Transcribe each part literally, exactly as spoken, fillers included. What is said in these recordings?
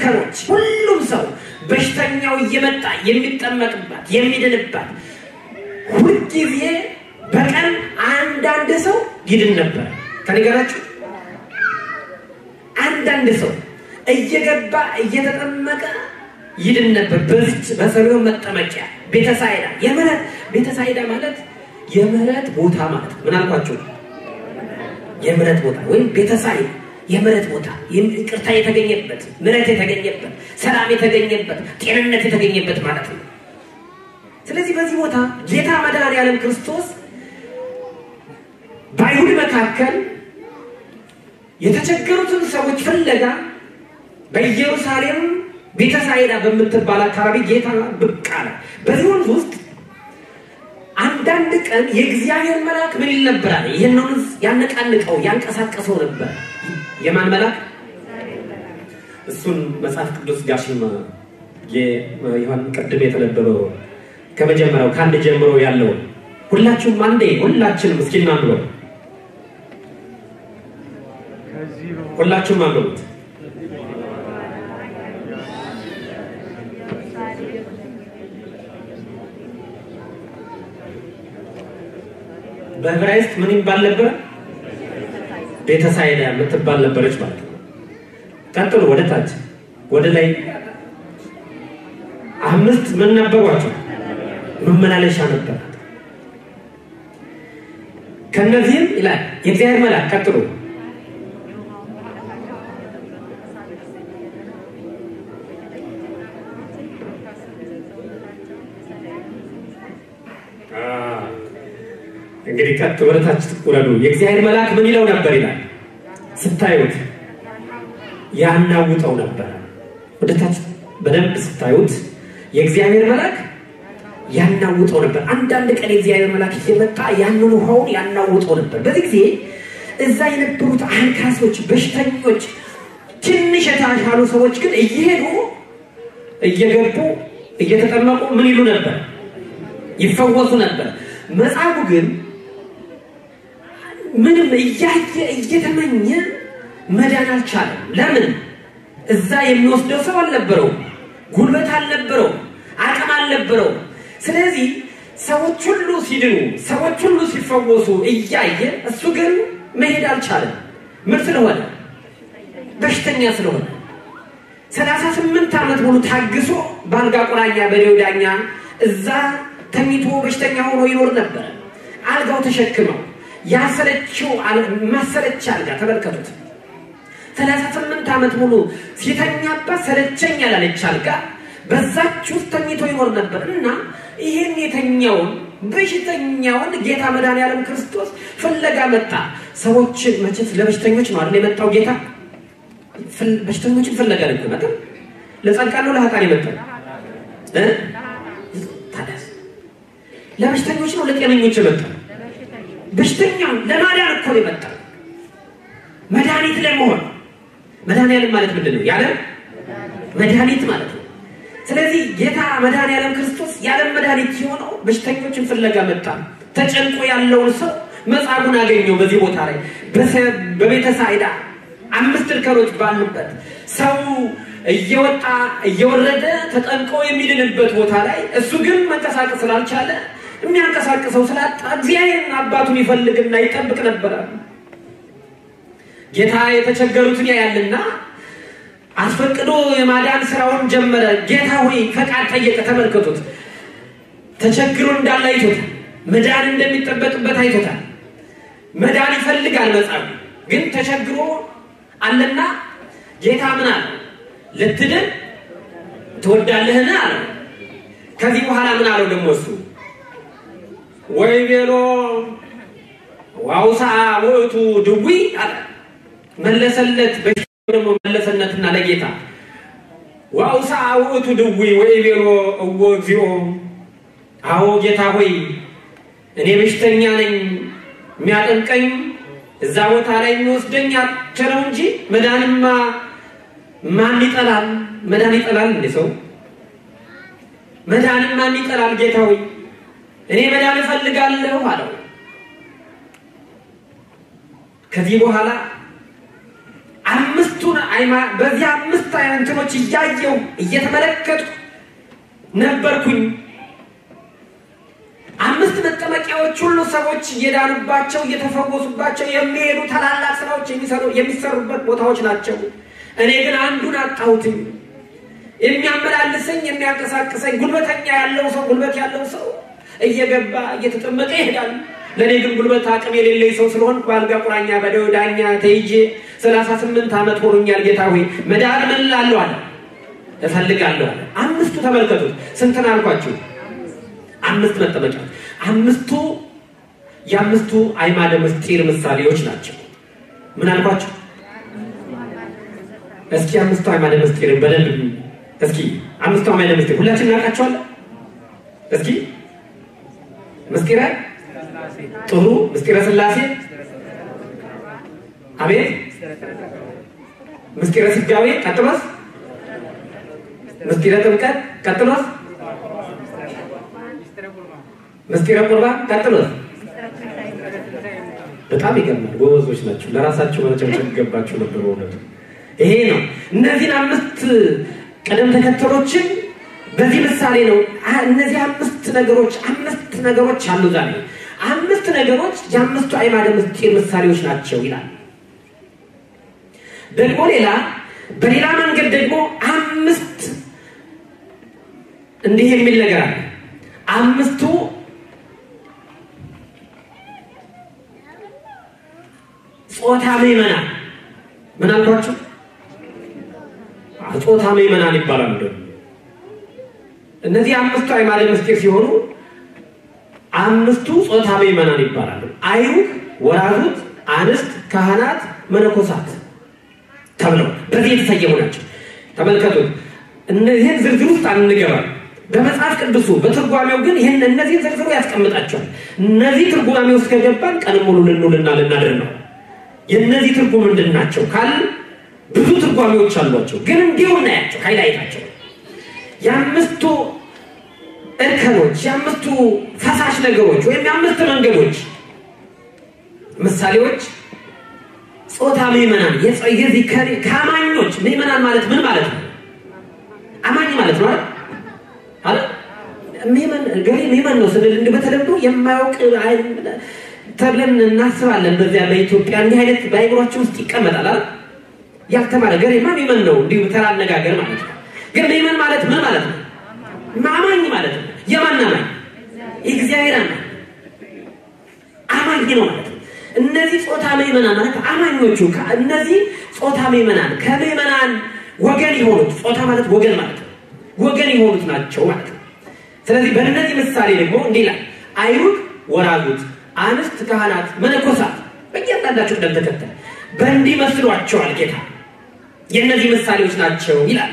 እርከኖች ሁሉም ሰው በሽተኛው እየመጣ የሚጠመቅባት የሚድንባት ሁልጊዜ በቀን አንዳንድ ሰው ይድን ነበር ከነገራችሁ አንዳንድ ሰው እየገባ እየተጠመቀ ይድን ነበር በዚች በሰሪው መጠመቂያ ቤተሳይዳ የምህረት ቤተሳይዳ ማለት የምህረት ቦታ ማለት ምን አልኳችሁ የምህረት ቦታ ወይ ቤተሳይዳ የምህረት ቦታ ይቅርታ የተገኘበት ምህረት የተገኘበት ሰላም የተገኘበት ጤንነት የተገኘበት ማለት ነው ስለዚህ በዚህ ቦታ ጌታ መድኃኒዓለም ክርስቶስ ባይሁድ መካከል የተቸገሩትን ሰዎች ፍለጋ በኢየሩሳሌም ቤተሳይዳ በምትባል አካባቢ ጌታ ብቅ አለ በዚሁን ውስጥ አንዳንድ ቀን የእግዚአብሔር መልአክ ምን ይል ነበር አለ ይሄንን ያነቃንቀው ያንቀሳቀሰው ነበር የማን መልአክ እሱን መጽሐፍ ቅዱስ ጋሽማ የዮሐን ቀድም የተነበበው ከመጀመሪያው ካንድ ጀምሮ ያለው ሁላችሁም አንዴ ሁላችንም እስኪ እናንብበው ሁላችሁም አንብቡት በዕብራይስጥ ምን ይባል ነበር ቤተሳይዳ የምትባል ነበረች ማለት ነው ቀጥሎ ወደ ታች ወደ ላይ አምስት ምን ነበሯቸው መመላለሻ ነበር ከነዚህም ይላል የእግዚአብሔር መልአክ ቀጥሎ እንግዲህ ቀጥ ወደታች ተቆረዱ የእግዚአብሔር መልአክ ምን ይለው ነበር ይላል ስታዩት ያናውጠው ነበር ወደታች በደንብ ስታዩት የእግዚአብሔር መልአክ ያናውጠው ነበር አንዳንድ ቀን የእግዚአብሔር መልአክ እየመጣ ያንን ውሃውን ያናውጠው ነበር በዚህ ጊዜ እዛ የነበሩት አንካሶች በሽተኞች ትንሽ የታሻሉ ሰዎች ግን እየሄዱ እየገቡ እየተጠመቁ ምን ይሉ ነበር ይፈወሱ ነበር መጽሐፉ ግን ምንም እያየ እየተመኘ መዳን አልቻለም ለምን እዛ የሚወስደው ሰው አልነበረው ጉልበት አልነበረው አቅም አልነበረው ስለዚህ ሰዎች ሁሉ ሲድኑ ሰዎች ሁሉ ሲፈወሱ እያየ እሱ ግን መሄድ አልቻለም ምን ስለሆነ በሽተኛ ስለሆነ ሰላሳ ስምንት ዓመት ሙሉ ታግሶ ባልጋ ቁራኛ በዲዮዳኛ እዛ ተኝቶ በሽተኛ ሆኖ ይኖር ነበር አልጋው ተሸክመው ያሰለችው ማሰለቻ አልጋ ተመልከቱት ሰላሳ ስምንት ዓመት ሙሉ ሲተኛበት ሰለቸኝ ያላለች አልጋ በዛች ውስጥ ተኝቶ ይኖር ነበርና ይሄን የተኛውን በሽተኛውን ጌታ መድኃኒዓለም ክርስቶስ ፍለጋ መጣ ሰዎች መቼስ ለበሽተኞች ነው አይደል የመጣው ጌታ በሽተኞችን ፍለጋ ነው መጣ ለጻድቃን ነው ለኃጥአን የመጣው እ ታዲያስ ለበሽተኞች ነው ለጤነኞች የመጣው በሽተኛው ለማዳን እኮ ነው የመጣው መድኃኒት ለመሆን መድኃኒዓለም ማለት ምንድነው ያለ መድኃኒት ማለት ነው ስለዚህ ጌታ መድኃኒዓለም ክርስቶስ ያለ መድኃኒት ሲሆነው በሽተኞችን ፍለጋ መጣ ተጨንቆ ያለውን ሰው መጻጉን አገኘው በዚህ ቦታ ላይ በቤተሳይዳ አምስት እርከኖች ባሉበት ሰው እየወጣ እየወረደ ተጠንቆ የሚድንበት ቦታ ላይ እሱ ግን መንቀሳቀስ ስላልቻለ የሚያንቀሳቀሰው ስላጣ እግዚአብሔር አባቱን ይፈልግና ይጠብቅ ነበር ጌታ የተቸገሩትን ያያልና አስፈቅዶ የማዳን ስራውን ጀመረ ጌታ ሆይ ፈቃድ ጠየቀ ተመልከቱት ተቸግሮ እንዳለ አይቶታል መዳን እንደሚጠበቅበት አይቶታል መዳን ይፈልጋል መጻፍ ግን ተቸግሮ አለና ጌታ ምን አለ ለትድን ትወዳለህና አለ ከዚህ በኋላ ምን አለው ደግሞ እሱ ወይ ቤሎ ዋውሳ ወቱ ድዊ አለ መለሰለት በደሞ መለሰነትና ለጌታ ዋውሳ ወቱ ድዊ ወይ ቤሎ እወ እግዚኦ አዎ ጌታ ሆይ እኔ በሽተኛ ነኝ የሚያጠንቀኝ እዛ ቦታ ላይ የሚወስደኝ አትረው እንጂ መዳንማ ማን ይጠላል መዳን ይጠላል እንዴ ሰው መዳንማ ማን ይጠላል ጌታ ሆይ እኔ መዳን እፈልጋለሁ አለው ከዚህ በኋላ አምስቱን አይማ በዚህ አምስት አምስት አይነቶች እያየው እየተመለከቱ ነበርኩኝ። አምስት መጠመቂያዎች ሁሉ ሰዎች እየዳኑባቸው እየተፈወሱባቸው የሚሄዱ ታላላቅ ስራዎች የሚሰሩ የሚሰሩበት ቦታዎች ናቸው። እኔ ግን አንዱን አጣሁትኝ። የሚያመላልሰኝ የሚያንቀሳቅሰኝ ጉልበተኛ ያለው ሰው ጉልበት ያለው ሰው እየገባ እየተጠመቀ ይሄዳል። ለኔ ግን ጉልበት አቅም የሌለኝ ሰው ስለሆንኩ ባልጋ ቁራኛ በደውዳኛ ተይጄ ሰላሳ ስምንት ዓመት ሆኖኛል። ጌታ ሆይ መዳን እምላለሁ አለ እፈልጋለሁ አለ። አምስቱ ተመልከቱት። ስንት ነው አልኳችሁ? አምስት መጠመቂያ። አምስቱ የአምስቱ አዕማደ ምስጢር ምሳሌዎች ናቸው። ምን አልኳችሁ? እስኪ አምስቱ አዕማደ ምስጢር በደንብ እስኪ አምስቱ አዕማደ ምስጢር ሁላችንም እናውቃቸዋለን። እስኪ ምስጢረ ጥሩ ምስጢረ ሥላሴ አቤት ምስጢረ ሥጋዌ ቀጥሎስ ምስጢረ ጥምቀት ቀጥሎስ ምስጢረ ቁርባን ቀጥሎስ በጣም ይገርማል። ጎበዞች ናቸው። ለራሳቸው መጨረሻ ይገባቸው ነበር ወለቱ። ይሄ ነው። እነዚህ አምስት ቀደም ተከተሎችን በዚህ ምሳሌ ነው። እነዚህ አምስት ነገሮች አምስት ነገሮች አሉ ዛሬ አምስት ነገሮች የአምስቱ አዕማደ ምስጢር ምሳሌዎች ናቸው ይላል። ደግሞ ሌላ በሌላ መንገድ ደግሞ አምስት እንዲህ የሚል ነገር አለ። አምስቱ ጾታ ምዕመናን ምን አልኳችሁ? ጾታ ምዕመናን ይባላሉ። እነዚህ አምስቱ አዕማደ ምስጢር ሲሆኑ አምስቱ ጾታ ምዕመናን ይባላሉ። አይሁድ፣ ወራዙት፣ አንስት፣ ካህናት፣ መነኮሳት ተብለው በዚህ የተሰየሙ ናቸው። ተመልከቱት። እነዚህን ዝርዝር ውስጥ አንገባም። በመጽሐፍ ቅዱሱ በትርጓሜው ግን ይሄን እነዚህ ዝርዝሩ ያስቀምጣቸዋል። እነዚህ ትርጓሜው ውስጥ ከገባን ቀን ሙሉ ልንውልና ልናድር ነው። የነዚህ ትርጉም ምንድናቸው ካል ብዙ ትርጓሜዎች አሏቸው። ግን እንዲሁ እናያቸው ሃይላይታቸው የአምስቱ እርከኖች የአምስቱ ፈሳሽ ነገሮች ወይም የአምስት መንገዶች ምሳሌዎች ጾታ ምዕመናን የዚህ ከአማኞች ምዕመናን ማለት ምን ማለት ነው? አማኝ ማለት ነው አይደል? ምዕመን ገሪ ምዕመን ነው ስንል እንደ በተለምዶ የማያውቅ ተብለን እናስባለን። በዚያ በኢትዮጵያ እንዲህ አይነት ባይብራችን ውስጥ ይቀመጣል አይደል? ያልተማረ ገሪማ ምዕመን ነው እንዲሁ ተራ አነጋገር ማለት ነው። ግን ምዕመን ማለት ምን ማለት ነው? አማኝ ማለት ነው። የማን አማኝ? እግዚአብሔር አማኝ አማኝ ነው ማለት ነው። እነዚህ ጾታ ምዕመናን ማለት አማኞቹ እነዚህ ጾታ ምዕመናን ከምዕመናን ወገን የሆኑት ጾታ ማለት ወገን ማለት ነው። ወገን የሆኑት ናቸው ማለት ነው። ስለዚህ በእነዚህ ምሳሌ ደግሞ እንዲህ ይላል። አይሁድ፣ ወራዙት፣ አንስት፣ ካህናት፣ መነኮሳት በእያንዳንዳቸው ቅደም ተከተል በእንዲህ መስሏቸዋል ጌታ የእነዚህ ምሳሌዎች ናቸው ይላል።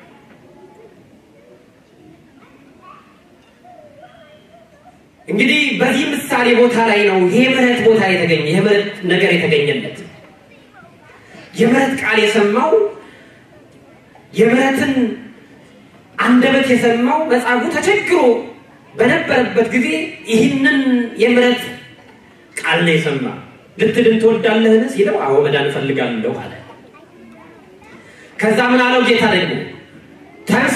እንግዲህ በዚህ ምሳሌ ቦታ ላይ ነው የምህረት ቦታ የተገኘ የምህረት ነገር የተገኘለት። የምህረት ቃል የሰማው የምህረትን አንደበት የሰማው መጻጉዕ ተቸግሮ በነበረበት ጊዜ ይህንን የምህረት ቃል ነው የሰማ። ልትድን ትወዳለህን ሲለው አዎ መዳን እፈልጋለሁ አለ። ከዛ ምን አለው ጌታ ደግሞ ተንስ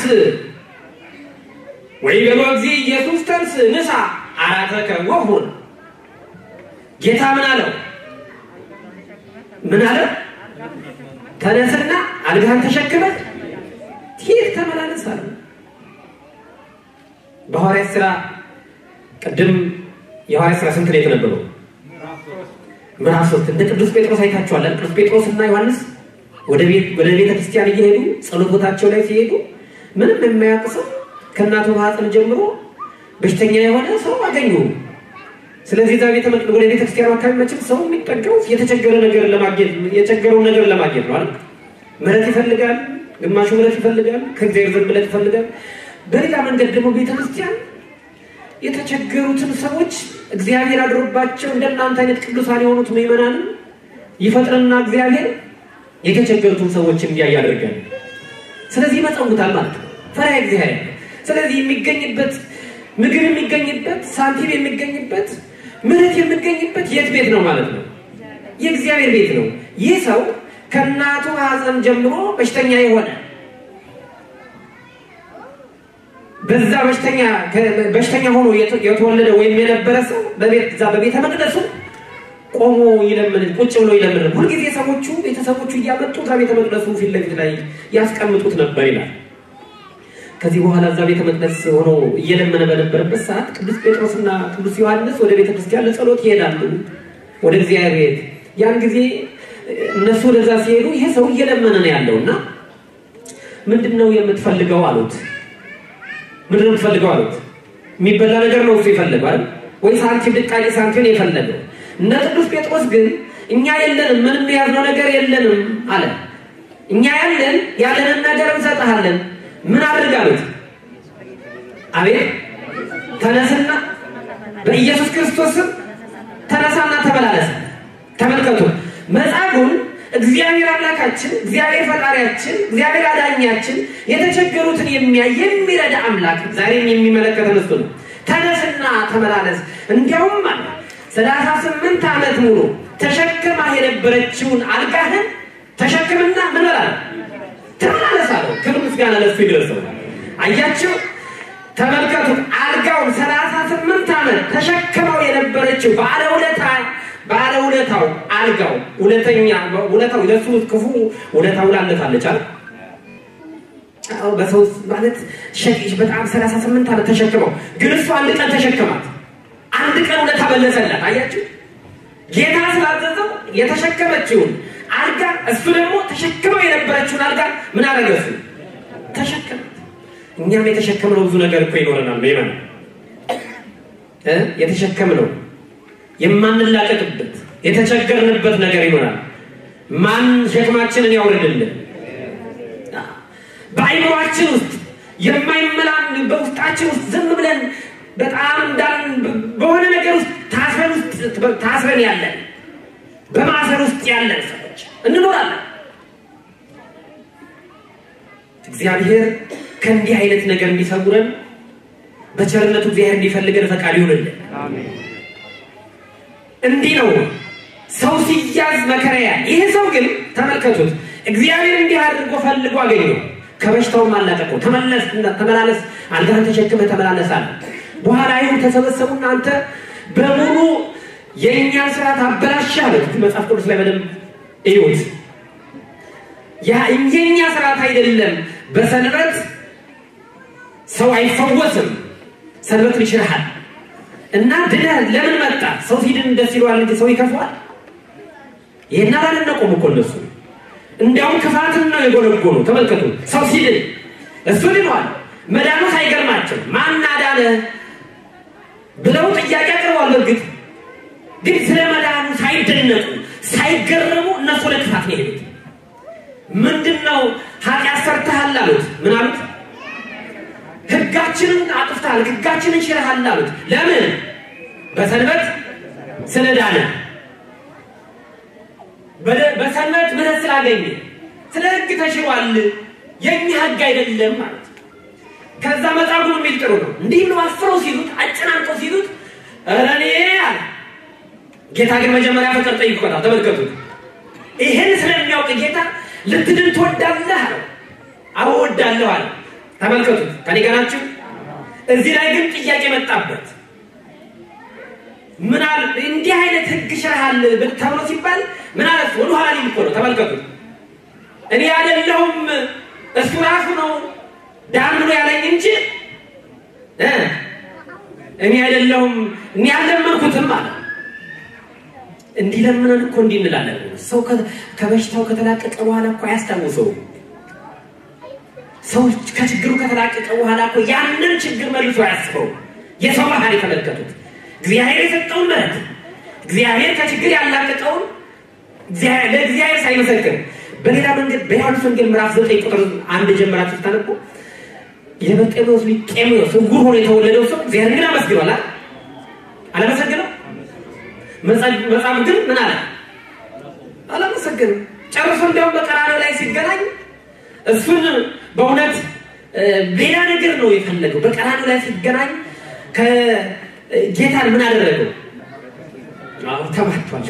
ወይ በሎ ጊዜ ኢየሱስ ተንስ ንሳ አራተከ ወሁን። ጌታ ምን አለው? ምን አለ? ተነስና አልጋህን ተሸክመህ ትሄድ ተመላለስ አለ። በሐዋርያት ሥራ ቅድም የሐዋርያት ሥራ ስንት ላይ ተነበበው? ምዕራፍ ሶስት እንደ ቅዱስ ጴጥሮስ አይታችኋል። ቅዱስ ጴጥሮስና ዮሐንስ ወደ ቤት ወደ ቤተ ክርስቲያን እየሄዱ ጸሎት ቦታቸው ላይ ሲሄዱ ምንም የማያውቅ ሰው ከእናቱ ማህፀን ጀምሮ በሽተኛ የሆነ ሰው አገኙ። ስለዚህ ዛ ቤተ መቅደስ ወደ ቤተ ክርስቲያን አካባቢ መቼም ሰው የሚጠጋው የተቸገረ ነገር ለማግኘት የተቸገረው ነገር ለማግኘት ነው አይደል? ምህረት ይፈልጋል፣ ግማሹ ምህረት ይፈልጋል፣ ከእግዚአብሔር ዘንድ ምህረት ይፈልጋል። በሌላ መንገድ ደግሞ ቤተ ክርስቲያን የተቸገሩትን ሰዎች እግዚአብሔር አድሮባቸው እንደናንተ አይነት ቅዱሳን የሆኑት ምዕመናን ይፈጥርና እግዚአብሔር የተቸገሩትን ሰዎች እንዲያይ ያደርጋል። ስለዚህ ይመጸውታል ማለት ነው። ፈሪሃ እግዚአብሔር። ስለዚህ የሚገኝበት ምግብ የሚገኝበት ሳንቲም የሚገኝበት ምህረት የሚገኝበት የት ቤት ነው ማለት ነው? የእግዚአብሔር ቤት ነው። ይህ ሰው ከእናቱ ማህፀን ጀምሮ በሽተኛ የሆነ በዛ በሽተኛ በሽተኛ ሆኖ የተወለደ ወይም የነበረ ሰው በቤት ዛ በቤተ መቅደሱ ቆሞ ይለምን ቁጭ ብሎ ይለምን ሁሉ ጊዜ ሰዎቹ ቤተሰቦቹ እያመጡ ዛ ቤተ መቅደሱ ፊት ለፊት ላይ ያስቀምጡት ነበር ይላል። ከዚህ በኋላ ዛ ቤተ መቅደስ ሆኖ እየለመነ በነበረበት ሰዓት ቅዱስ ጴጥሮስና ቅዱስ ዮሐንስ ወደ ቤተ ክርስቲያን ለጸሎት ይሄዳሉ ወደ እግዚአብሔር። ያን ጊዜ እነሱ ወደዛ ሲሄዱ ይሄ ሰው እየለመነ ነው ያለውና ምንድነው የምትፈልገው አሉት። ምንድነው የምትፈልገው አሉት። የሚበላ ነገር ነው እሱ ይፈልጋል ወይ ሳንቲም ድቃቂ ሳንቲም ይፈልጋል። እነ ቅዱስ ጴጥሮስ ግን እኛ የለንም ምንም ያዝነው ነገር የለንም አለ። እኛ ያለን ያለንን ነገር እንሰጣለን ምን አድርጋሉት? አቤት ተነስና በኢየሱስ ክርስቶስ ተነሳና ተመላለስ። ተመልከቱ መጻጉዕን እግዚአብሔር አምላካችን እግዚአብሔር ፈጣሪያችን እግዚአብሔር አዳኛችን የተቸገሩትን የሚያይ የሚረዳ አምላክ ዛሬም የሚመለከተን እሱ ነው። ተነስና ተመላለስ እንዲያውም ማለት ሰላሳ ስምንት ዓመት ሙሉ ተሸክማ የነበረችውን አልጋህን ተሸክምና ምን በላል ተመላለስ አለው። ክብር ምስጋና ለእሱ ይድረሰው። አያችሁ ተመልከቱ አልጋውን ሰላሳ ስምንት ዓመት ተሸክመው የነበረችው ባለውለታ ባለውለታው አልጋው ሁለተኛ ሁለታው ለሱ ክፉ ሁለታው ላለታለች አይደል? አው በሰው ማለት ሸቂሽ በጣም ሰላሳ ስምንት ዓመት ተሸክመው ግን እሱ አንድ ቀን ተሸከማት አንድ ቀን ሁለታ በለሰላት። አያችሁ ጌታ ስላዘዘው የተሸከመችውን አልጋ እሱ ደግሞ ተሸክመው የነበረችውን አልጋ ምን አደረገ? ተሸከመ። እኛም የተሸከምነው ብዙ ነገር እኮ ይኖረናል በይመን እ የተሸከምነው የማንላቀቅበት የተቸገርንበት ነገር ይኖራል። ማን ሸክማችንን ያወርድልን? በአይምሮአችን ውስጥ የማይመላን በውስጣችን ውስጥ ዝም ብለን በጣም እንዳን በሆነ ነገር ውስጥ ታስረን ውስጥ ታስረን ያለን በማሰር ውስጥ ያለን ሰዎች እንኖራለን። እግዚአብሔር ከእንዲህ አይነት ነገር እንዲሰውረን በቸርነቱ እግዚአብሔር እንዲፈልገን ፈቃድ ይሁንልን። አሜን። እንዲህ ነው ሰው ሲያዝ መከራያ። ይሄ ሰው ግን ተመልከቱት እግዚአብሔር እንዲህ አድርጎ ፈልጎ አገኘው። ከበሽታው ማላቀቀው ተመለስ ተመላለስ አልጋህን ተሸክመ ተመላለስ አለ። በኋላ ይሁን ተሰበሰቡና አንተ በሙሉ የኛ ስርዓት አበላሽአለ። መጽሐፍ ቅዱስ ላይ በደንብ እዩት። ያ የኛ ስርዓት አይደለም። በሰንበት ሰው አይፈወስም። ሰንበት ይሽራል እና ድነ ለምን መጣ? ሰው ሲድን ደስ ይለዋል እንጂ ሰው ይከፋዋል? ይሄን አላልነቆም እኮ እነሱ እንዲያውም ክፋትን ነው የጎለጎሉ። ተመልከቱ ሰው ሲድን እሱ ድኗል መዳኑ ሳይገርማቸው ማን አዳነ ብለው ጥያቄ አቅርበዋል። በእርግጥ ግን ስለ መዳኑ ሳይደነቁ ሳይገረሙ እነሱ ለክፋት ነው የሄዱት። ምንድነው ኃጢአት ሰርተሃል አሉት። ምን አሉት? ሕጋችንን አጥፍተሃል ሕጋችንን ሽረሃል አሉት። ለምን? በሰንበት ስለዳነ በሰንበት ምህረት ስላገኘ ስለ ሕግ ተሽሯል የኛ ሕግ አይደለም ማለት። ከዛ መጻጉዕ የሚል ጥሩ ነው እንዲህ ነው አፍረው ሲሉት አጨናንቀው ሲሉት እኔ አለ ጌታ ግን መጀመሪያ ፈቃድ ጠይቆታል። ተመልከቱ ይሄን ስለሚያውቅ ጌታ ልትድን ትወዳለህ አለ። አዎ እወዳለሁ አለ። ተመልከቱ ከኔ ጋር ናችሁ? እዚህ ላይ ግን ጥያቄ መጣበት። ምን አለ እንዲህ አይነት ሕግ ሽረሃል ተብሎ ሲባል ምን አለ? ወደ ኋላ ሊልኮ ነው። ተመልከቱ እኔ አይደለሁም እሱ ራሱ ነው ዳን ብሎ ያለኝ እንጂ እ እኔ አይደለሁም እኔ አልለመንኩትም አለ። እንዲህ ለምነን እኮ እንዲህ እንላለን። ሰው ከበሽታው ከተላቀቀ በኋላ እኮ አያስታውሰው። ሰው ከችግሩ ከተላቀቀ በኋላ እኮ ያንን ችግር መልሶ ያስበው። የሰው ባህሪ ተመልከቱት። እግዚአብሔር የሰጠውን ምሕረት እግዚአብሔር ከችግር ያላቀቀውን እግዚአብሔር ለእግዚአብሔር ሳይመሰክር በሌላ መንገድ በዮሐንስ ወንጌል ምዕራፍ ዘጠኝ ቁጥር አንድ ጀምራችሁ ታነቡ የበርጤሜዎስ ልጅ ጤሜዎስ ዕውር ሆኖ የተወለደው ሰው እግዚአብሔርን አመስግኗል። አላመሰገነም? መጽሐፍ ግን ምን አለ? አላመሰገነም። ጨርሶ እንደውም በቀራንዮ ላይ ሲገናኝ እሱን በእውነት ሌላ ነገር ነው የፈለገው። በቀራንዮ ላይ ሲገናኝ ከጌታን ምን አደረገው? አዎ ተባቷል።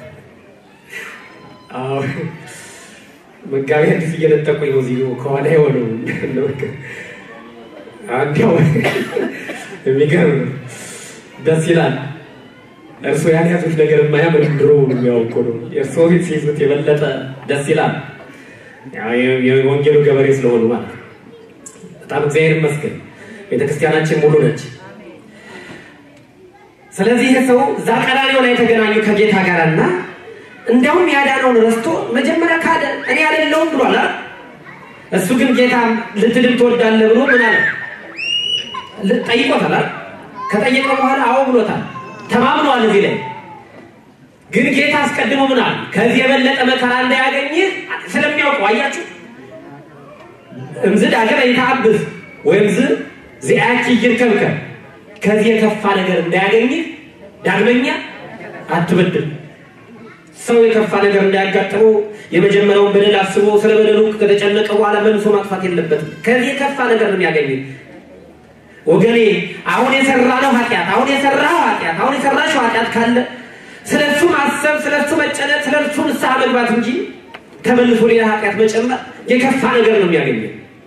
አዎ መጋቢያ ዲስ እየለጠቁኝ ነው እዚህ ከኋላ የሆነው አንዴው የሚገርም ደስ ይላል እርሱ ያን ያዙት ነገር የማያምር ድሮ የሚያውቁ ነው የእርሱ ቤት ሲይዙት የበለጠ ደስ ይላል ያው የወንጌሉ ገበሬ ስለሆኑ ማለት በጣም እግዚአብሔር ይመስገን ቤተክርስቲያናችን ሙሉ ነች ስለዚህ ሰው ዛቀራሪው ላይ ተገናኙ ከጌታ ጋርና እንደውም ያዳነውን ረስቶ መጀመሪያ ካደ እኔ አይደለሁም ብሏል እሱ ግን ጌታ ልትድን ትወዳለህ ብሎ ምን አለ ጠይቆታል ከጠየቀው በኋላ አዎ ብሎታል ተማምኗል እዚህ ላይ ግን ጌታ አስቀድሞ ምን አለ ከዚህ የበለጠ መከራ እንዳያገኝህ ስለሚያውቀው አያችሁ እምዝድ አገር ይታብስ ወይም ዝ ዚአኪ ይርከብከ ከዚህ የከፋ ነገር እንዳያገኝህ ዳግመኛ አትበድል ሰው የከፋ ነገር እንዳያጋጥመው የመጀመሪያውን በደል አስቦ ስለበደሉ ከተጨነቀ በኋላ መልሶ ማጥፋት የለበትም ከዚህ የከፋ ነገር ነው የሚያገኘው ወገኔ አሁን የሰራነው ኃጢያት አሁን የሰራው ኃጢያት አሁን የሰራሽው ኃጢያት ካለ ስለሱ ማሰብ ስለሱ መጨነቅ ስለሱ ንስሐ መግባት እንጂ ተመልሶ ሌላ ኃጢያት መጨመር የከፋ ነገር ነው የሚያገኘው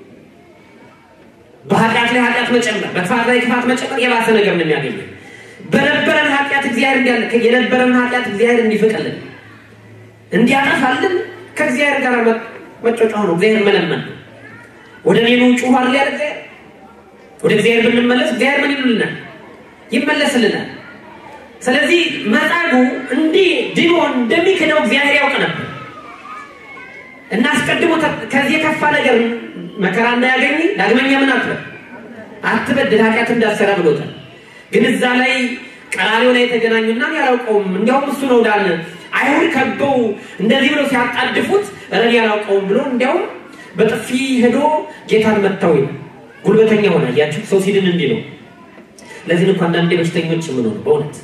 በኃጢያት ላይ ኃጢያት መጨመር በክፋት ላይ ክፋት መጨመር የባሰ ነገር ነው የሚያገኘው በነበረን ኃጢያት እግዚአብሔር እንዲያለ የነበረን ኃጢያት እግዚአብሔር እንዲፈቀልን እንዲያጠፋልን ከእግዚአብሔር ጋር መጫወጫው ነው እግዚአብሔር መለመን ወደ እኔ ነው ጩኸ አይደል ያለ ወደ እግዚአብሔር ብንመለስ እግዚአብሔር ምን ይሉልናል ይመለስልናል ስለዚህ መጻጉ እንዲ ድኖ እንደሚከደው እግዚአብሔር ያውቅ ነበር እና አስቀድሞ ከዚህ ከፋ ነገር መከራ እንዳያገኝ ዳግመኛ ምን አትበል አትበድል ኃጢአት እንዳሰራ ብሎታል ግን እዛ ላይ ቀራሪው ላይ ተገናኙና ያላውቀውም እንዲያውም እሱ ነው ዳን አይሁድ ከበው እንደዚህ ብሎ ሲያጣድፉት ረን ያላውቀውም ብሎ እንዲያውም በጥፊ ሄዶ ጌታን መታው ጉልበተኛ ሆነ ያችሁ ሰው ሲድን እንዲ ነው ለዚህ እንኳን አንዳንዴ በሽተኞች ምን ሆነ በእውነት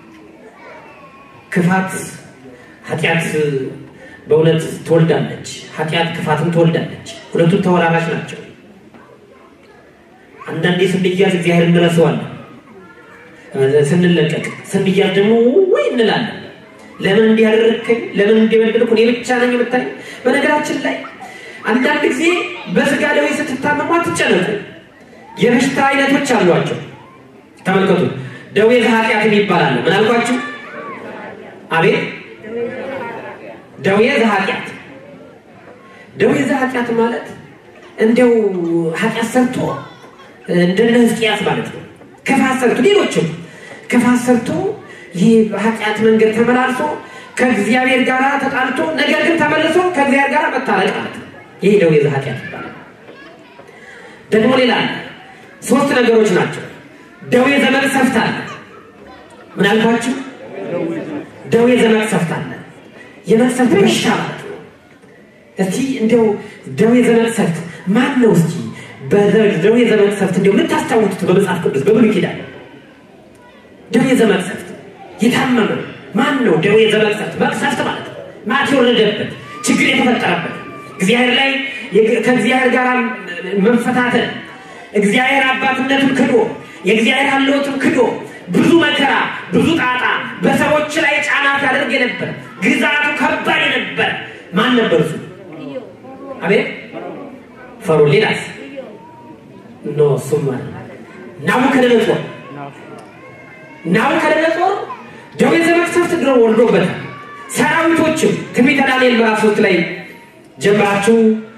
ክፋት ኃጢአት በእውነት ትወልዳለች ኃጢአት ክፋትን ትወልዳለች ሁለቱ ተወራራሽ ናቸው አንዳንዴ ስንያዝ እግዚአብሔር እንረሳዋለን ስንለቀቅ ስንያዝ ደግሞ ወይ እንላለን ለምን እንዲያደርከኝ ለምን እንዲበደልኩ እኔ ብቻ ነኝ የምታይ በነገራችን ላይ አንዳንድ ጊዜ በስጋ ደዌ ስትታመሙ አትጨነቁ የበሽታ አይነቶች አሏቸው ተመልከቱ ደዌ ኃጢአት ይባላል ምን አልኳችሁ አቤት ደዌ ኃጢአት ደዌ ኃጢአት ማለት እንደው ኃጢአት ሰርቶ እንደነ ሕዝቅያስ ማለት ነው ክፋት ሰርቶ ሌሎችም ክፋት ሰርቶ ይህ ኃጢአት መንገድ ተመላልሶ ከእግዚአብሔር ጋር ተጣልቶ ነገር ግን ተመልሶ ከእግዚአብሔር ጋር መታረቅ ማለት ይሄ ደዌ ኃጢአት ይባላል ደግሞ ሌላ ሶስት ነገሮች ናቸው ደዌ ዘመቅሰፍት አለ ምን አልኳችሁ ደዌ ዘመቅሰፍት አለ የመቅሰፍት በሽታ ማለት ነው እስቲ እንደው ደዌ ዘመቅሰፍት ማን ነው እስቲ በደዌ ዘመቅሰፍት እንደው የምታስታውሱት በመጽሐፍ ቅዱስ በብሉይ ኪዳን ደዌ ዘመቅሰፍት የታመመ ማን ነው ደዌ ዘመቅሰፍት መቅሰፍት ማለት ማት የወረደበት ችግር የተፈጠረበት እግዚአብሔር ላይ ከእግዚአብሔር ጋር መንፈታተን እግዚአብሔር አባትነቱን ክዶ የእግዚአብሔር አለውቱን ክዶ ብዙ መከራ ብዙ ጣጣ በሰዎች ላይ ጫና ያደርግ ነበር ግዛቱ ከባድ ነበር ማን ነበር እሱ አቤት ፈርዖን ሌላስ ኖ ሱማ ናቡከደነጾር ናቡከደነጾር ደዌ ዘመቅሰፍት ድሮ ወልዶበታል ሰራዊቶችም ትንቢተ ዳንኤል ምዕራፍ ሶስት ላይ ጀምራችሁ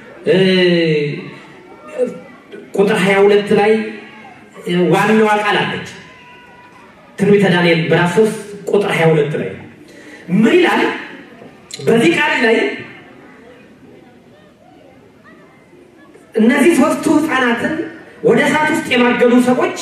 ቁጥር ሃያ ሁለት ላይ ዋናው ቃል አለች ትንቢተ ዳንኤል ምዕራፍ ሶስት ቁጥር ሃያ ሁለት ላይ ምን ይላል በዚህ ቃል ላይ እነዚህ ሶስቱ ህፃናትን ወደ እሳት ውስጥ የማገዱ ሰዎች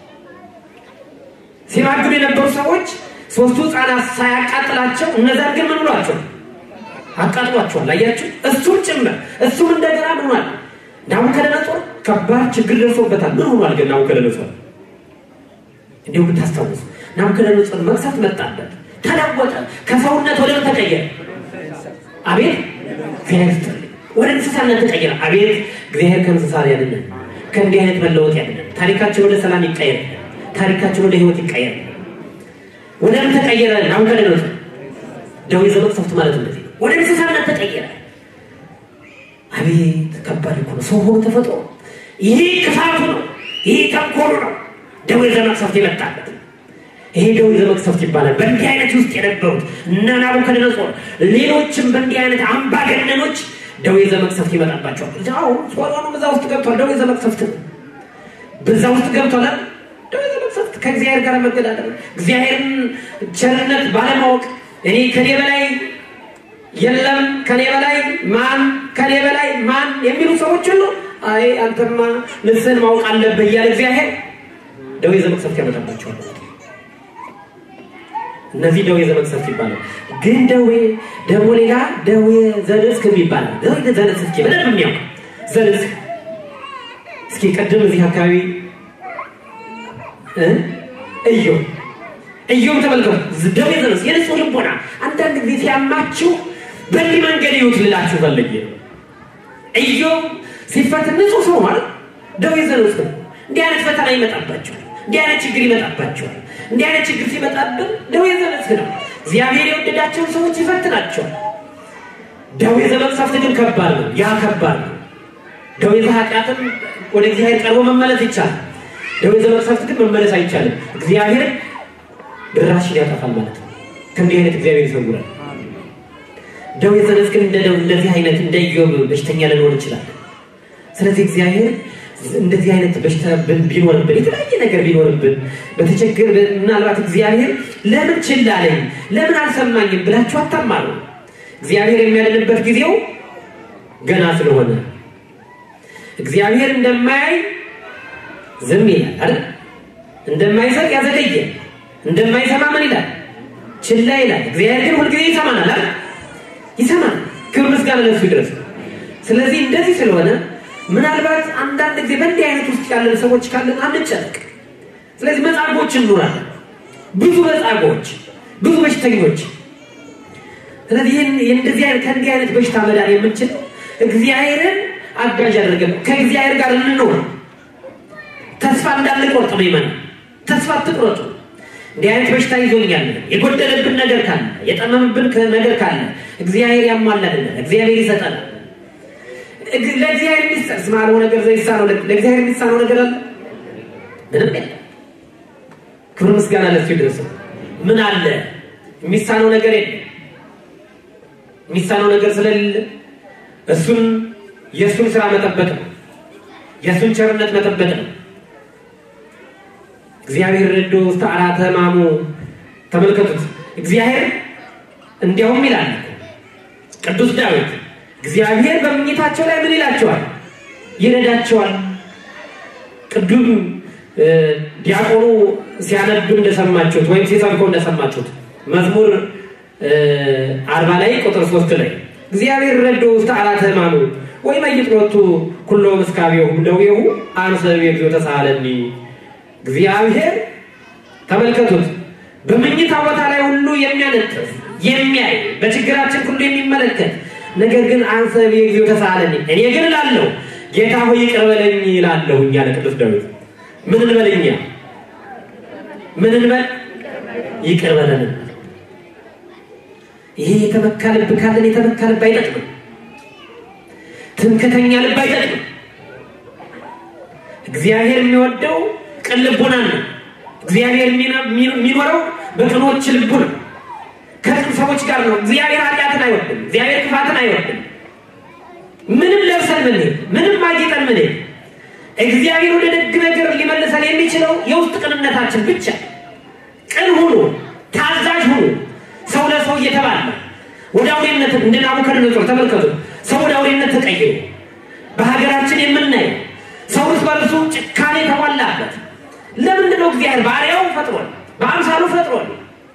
ሲማገዱ የነበሩ ሰዎች ሶስቱ ህፃናት ሳያቃጥላቸው እነዛን ግን ምን ብሏቸው አቃጥሏቸዋል አያችሁ እሱም ጭምር እሱም እንደገና ምን ሆኗል ናቡከደነጾር ከባድ ችግር ደርሶበታል ምን ሆኗል ግን ናቡከደነጾር እንደው ብታስታውሱ ናቡከደነጾር መቅሰፍት መጣበት ተለወጠ ከሰውነት ወደ ተቀየረ አቤት እግዚአብሔር ወደ እንስሳነት ተቀየረ አቤት እግዚአብሔር ከእንስሳ ያድነን ከእንዲህ አይነት መለወጥ ያድነን ታሪካችን ወደ ሰላም ይቀየር ታሪካችን ወደ ህይወት ይቀየር ወደ ምን ተቀየረ ናቡከደነጾር ደዌ ዘመቅሰፍት ማለት ነው ወደ እንስሳነት ተቀየረ አቤት ከባድ እኮ ነው ሰው ሆኖ ተፈጥሮ ይሄ ክፋቱ ነው ይሄ ተንኮሉ ነው ደዌ ዘመቅሰፍት የመጣበት። ይሄ ደዌ ዘመቅሰፍት ይባላል። በእንዲህ አይነት ውስጥ የነበሩት እነ ናቡከደነጾር ሌሎችም በእንዲህ አይነት አምባገነኖች ደዌ ዘመቅሰፍት ይመጣባቸዋል። እዛው ሶሎሞን በዛ ውስጥ ገብቷል። ደዌ ዘመቅሰፍት በዛ ውስጥ ገብቷል። ደዌ ዘመቅሰፍት ከእግዚአብሔር ጋር መገዳደር፣ እግዚአብሔርን ቸርነት ባለማወቅ እኔ ከኔ በላይ የለም ከኔ በላይ ማን ከኔ በላይ ማን የሚሉ ሰዎች ሁሉ አይ አንተማ ንስን ማወቅ አለብህ እያለ እግዚአብሔር ደዌ ዘመቅሰፍት ያመጣባቸዋል። እነዚህ ደዌ ዘመቅሰፍት ይባላል። ግን ደዌ ደግሞ ሌላ ደዌ ዘንስክ ይባላል። ደዌ ዘንስክ በደንብ የሚያውቅ ዘንስክ እስኪ ቀደም እዚህ አካባቢ እ እዮ እዮ ተመልከቱ። ደዌ ዘንስክ የንጹህ ልቦና አንዳንድ ጊዜ ሲያማችሁ በዚህ መንገድ ይውት ልላችሁ ፈልጌ እዮ ሲፈት ንጹህ ሰው ማለት ደዌ ዘንስክ እንዲህ አይነት ፈተና ይመጣባቸዋል። እንዲህ አይነት ችግር ይመጣባቸዋል። እንዲህ አይነት ችግር ሲመጣብን ደዌ ዘመቅሰፍት ነው። እግዚአብሔር የወደዳቸውን ሰዎች ይፈትናቸዋል። ደዌ ዘመቅሰፍት ግን ከባድ ነው። ያ ከባድ ነው። ደዌ ኃጢአትም ወደ እግዚአብሔር ቀርቦ መመለስ ይቻላል። ደዌ ዘመቅሰፍት ግን መመለስ አይቻልም። እግዚአብሔር ድራሽን ያጠፋል ማለት ነው። ከእንዲህ አይነት እግዚአብሔር ይሰውራል። ደዌ ዘመቅሰፍት ግን እንደዚህ አይነት እንደ ኢዮብ በሽተኛ ልንሆን ይችላል። ስለዚህ እግዚአብሔር እንደዚህ አይነት በሽታ ቢኖርብን የተለያየ ነገር ቢኖርብን በተቸገር ምናልባት እግዚአብሔር ለምን ችላ አለኝ ለምን አልሰማኝም ብላችሁ አታማሩ። እግዚአብሔር የሚያድንበት ጊዜው ገና ስለሆነ እግዚአብሔር እንደማያይ ዝም ይላል አይደል? እንደማይሰጥ ያዘገየ እንደማይሰማ ምን ይላል? ችላ ይላል። እግዚአብሔር ግን ሁልጊዜ ይሰማናል አይደል? ይሰማል። ክብር ምስጋና ለእሱ ይድረስ። ስለዚህ እንደዚህ ስለሆነ ምናልባት አንዳንድ ጊዜ በእንዲህ አይነት ውስጥ ያለን ሰዎች ካለን አንጨነቅ። ስለዚህ መጻጎች እንኖራለን፣ ብዙ መጻጎች፣ ብዙ በሽተኞች። ስለዚህ እንደዚህ አይነት ከእንዲህ አይነት በሽታ መዳን የምንችል እግዚአብሔርን አጋዥ አድርገን ከእግዚአብሔር ጋር እንኖር። ተስፋ እንዳንቆርጥ ነው ይመን ተስፋ አትቁረጡ። እንዲህ አይነት በሽታ ይዞኛል የጎደለብን ነገር ካለ የጠመመብን ነገር ካለ እግዚአብሔር ያሟላልናል፣ እግዚአብሔር ይሰጣል። ለእግዚአብሔር የሚሳነው ነገር ዘይሳነው ለእግዚአብሔር የሚሳነው ነገር አለ? ምንም የለም። ክብር ምስጋና ለእሱ ይድረስ። ምን አለ? የሚሳነው ነገር የለም። የሚሳነው ነገር ስለሌለ እሱን የእሱን ስራ መጠበቅ ነው፣ የእሱን ቸርነት መጠበቅ ነው። እግዚአብሔር ረዶ ተአራተ ማሙ ተመልከቱት። እግዚአብሔር እንዲያውም ይላል ቅዱስ ዳዊት እግዚአብሔር በመኝታቸው ላይ ምን ይላቸዋል? ይረዳቸዋል። ቅዱም ዲያቆኑ ሲያነብ እንደሰማችሁት ወይም ሲሰብክ እንደሰማችሁት መዝሙር አርባ ላይ ቁጥር ሶስት ላይ እግዚአብሔር ረዶ ተአራተ ማሙ ወይ ማይጥሮቱ ኩሎ መስካቢው ደውየው አንሰብ የግዚኦ ተሳለኒ። እግዚአብሔር ተመልከቱት በመኝታ ቦታ ላይ ሁሉ የሚያነጥፍ የሚያይ በችግራችን ሁሉ የሚመለከት ነገር ግን አንሰብ የግዚኦ ተሳለኒ እኔ ግን እላለሁ ጌታ ሆይ ይቅር በለኝ ይላለሁ ያለ ቅዱስ ዳዊት። ምን እንበልኛ? ምን እንበል? ይቅር በለን። ይሄ የተመካ ልብ ካለን የተመካ ልብ አይጠቅምም። ትምክህተኛ ልብ አይጠቅምም። እግዚአብሔር የሚወደው ቅን ልቡና ነው። እግዚአብሔር የሚኖረው በቅኖች ልቡ ነው። ከቅን ሰዎች ጋር ነው። እግዚአብሔር ኃጢአትን አይወድም። እግዚአብሔር ክፋትን አይወድም። ምንም ለብሰን ምን ምንም ማጌጠን ምን እግዚአብሔር ወደ ደግ ነገር ሊመልሰን የሚችለው የውስጥ ቅንነታችን ብቻ። ቅን ሁኑ፣ ታዛዥ ሁኑ። ሰው ለሰው እየተባለ ወደ አውሬነት እንደ ናቡከደነጾር ተመልከቱ። ሰው ወደ አውሬነት ተቀይሮ በሀገራችን የምናየው ሰው በርሱ ጭካኔ ተሟላበት። ለምንድን ነው? እግዚአብሔር ባሪያው ፈጥሯል፣ በአምሳሉ ፈጥሯል።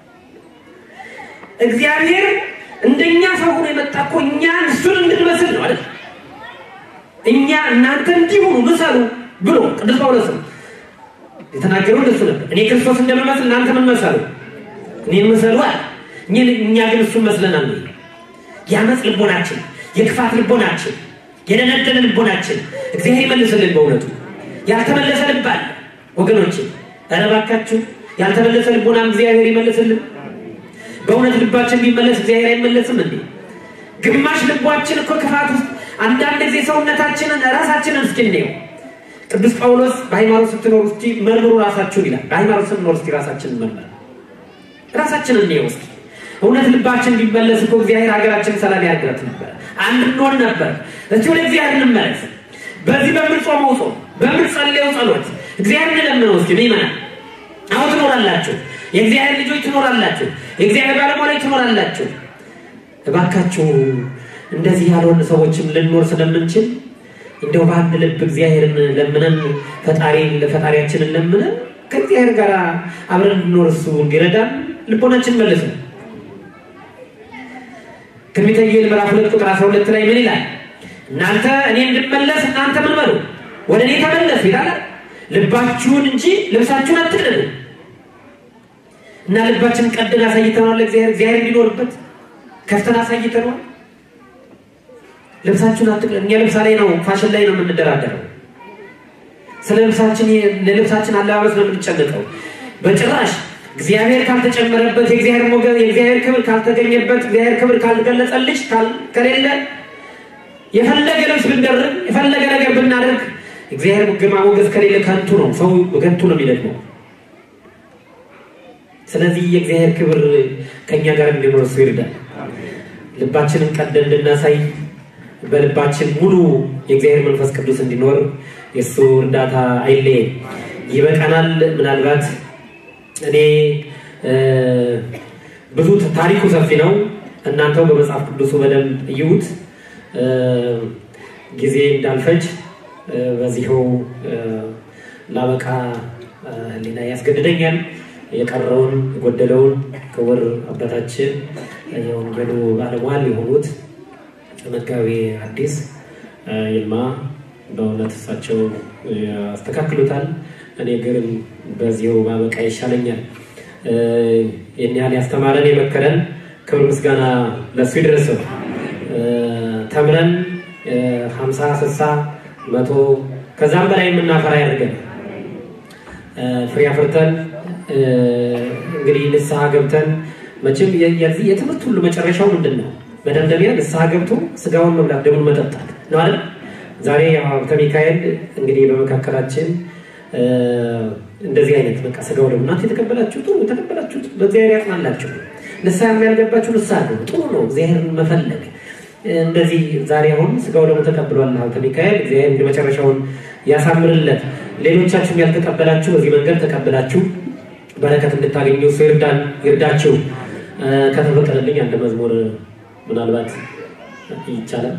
እግዚአብሔር እንደኛ ሰው ሆኖ የመጣ እኮ እኛን እሱን እንድንመስል ነው አይደል? እኛ እናንተ እንዲሆኑ ምሰሉ ብሎ ቅዱስ ጳውሎስ የተናገረው እንደሱ ነበር። እኔ ክርስቶስ እንደምመስል እናንተ ምን መሰሉ? እኔን መሰሉ አለ። እኛ ግን እሱን መስለናል። ያመጽ ልቦናችን፣ የክፋት ልቦናችን፣ የደነደነ ልቦናችን እግዚአብሔር ይመልስልን። በእውነቱ ያልተመለሰ ልብ አለ ወገኖች። ኧረ እባካችሁ ያልተመለሰ ልቦና እግዚአብሔር ይመልስልን። በእውነት ልባችን ቢመለስ እግዚአብሔር አይመለስም እንዴ? ግማሽ ልባችን እኮ ክፋት ውስጥ አንዳንድ ጊዜ ሰውነታችንን ራሳችንን እስኪንየው ቅዱስ ጳውሎስ በሃይማኖት ስትኖሩ እስቲ መርምሩ ራሳችሁን ይላል። በሃይማኖት ስትኖሩ እስቲ ራሳችንን መርምሩ፣ ራሳችንን እንየው እስቲ። እውነት ልባችን ቢመለስ እኮ እግዚአብሔር ሀገራችን ሰላም ያደርጋት ነበር፣ አንድ እንሆን ነበር። እስቲ ወደ እግዚአብሔር እንመለስ። በዚህ በምንጾመው ጾም በምንጸልየው ጸሎት እግዚአብሔርን ለምነው እስቲ። ምእመናን አሁን ትኖራላችሁ፣ የእግዚአብሔር ልጆች ትኖራላችሁ፣ የእግዚአብሔር ባለሟሎች ትኖራላችሁ። እባካችሁ እንደዚህ ያልሆነ ሰዎችም ልንኖር ስለምንችል እንደው በአንድ ልብ እግዚአብሔርን ለምነን ፈጣሪን ለፈጣሪያችንን ለምነን ከእግዚአብሔር ጋር አብረን እንኖር እሱ እንዲረዳን ልቦናችን መልስ ነው። ትንቢተ ኢዩኤል ምዕራፍ ሁለት ቁጥር አስራ ሁለት ላይ ምን ይላል? እናንተ እኔ እንድመለስ እናንተ ምን በሉ ወደ እኔ ተመለሱ ይላል። ልባችሁን እንጂ ልብሳችሁን አትቅደዱ። እና ልባችንን ቀደን አሳይተናል ለእግዚአብሔር፣ እግዚአብሔር እንዲኖርበት ከፍተን አሳይተናል። ልብሳችሁን አትቅደዱ። እኛ ልብሳ ላይ ነው ፋሽን ላይ ነው የምንደራደረው። ስለ ልብሳችን ለልብሳችን አለባበስ ነው የምንጨነቀው። በጭራሽ እግዚአብሔር ካልተጨመረበት የእግዚአብሔር ሞገስ የእግዚአብሔር ክብር ካልተገኘበት እግዚአብሔር ክብር ካልገለጸልሽ ከሌለ የፈለገ ልብስ ብንደርብ የፈለገ ነገር ብናደርግ እግዚአብሔር ግርማ ሞገስ ከሌለ ከንቱ ነው፣ ሰው በከንቱ ነው የሚደክመው። ስለዚህ የእግዚአብሔር ክብር ከኛ ጋር እንዲኖር እሱ ይርዳል። ልባችንን ቀደን እንድናሳይ በልባችን ሙሉ የእግዚአብሔር መንፈስ ቅዱስ እንዲኖር የሱ እርዳታ አይለየን። ይበቃናል። ምናልባት እኔ ብዙ ታሪኩ ሰፊ ነው። እናንተው በመጽሐፍ ቅዱሱ በደንብ እዩት። ጊዜ እንዳልፈጅ በዚህው ላበቃ ህሊና ያስገድደኛል። የቀረውን የጎደለውን ክቡር አባታችን የወንጌሉ ባለሟል የሆኑት መጋቤ ሐዲስ ይልማ በእውነት እሳቸው ያስተካክሉታል። እኔ ግን በዚህው ባበቃ ይሻለኛል። የኔ ያህል ያስተማረን የመከረን ክብር ምስጋና ለሱ ይድረሰው። ተምረን ሃምሳ ስልሳ መቶ ከዛም በላይ የምናፈራ ያድርገን። ፍሬ አፍርተን እንግዲህ ንስሐ ገብተን መቼም የዚህ የትምህርት ሁሉ መጨረሻው ምንድነው? መደምደሚያ ንስሐ ገብቶ ስጋውን መብላት ደሙን መጠጣት ነው አይደል? ዛሬ ሀብተ ሚካኤል እንግዲህ በመካከላችን እንደዚህ አይነት በቃ ስጋው ደሙ እናንተ የተቀበላችሁ ጥሩ የተቀበላችሁት በእግዚአብሔር ያጽናላችሁ። ንስሐ የሚያልገባችሁ ንስሐ ነው፣ ጥሩ ነው እግዚአብሔርን መፈለግ። እንደዚህ ዛሬ አሁን ስጋው ደሙ ተቀብሏል ሀብተ ሚካኤል፣ እግዚአብሔር እንደ መጨረሻውን ያሳምርለት። ሌሎቻችሁ ያልተቀበላችሁ በዚህ መንገድ ተቀበላችሁ በረከት እንድታገኙ እሱ ይርዳን ይርዳችሁ። ከተፈቀደልኝ አንድ መዝሙር ምናልባት ይቻላል።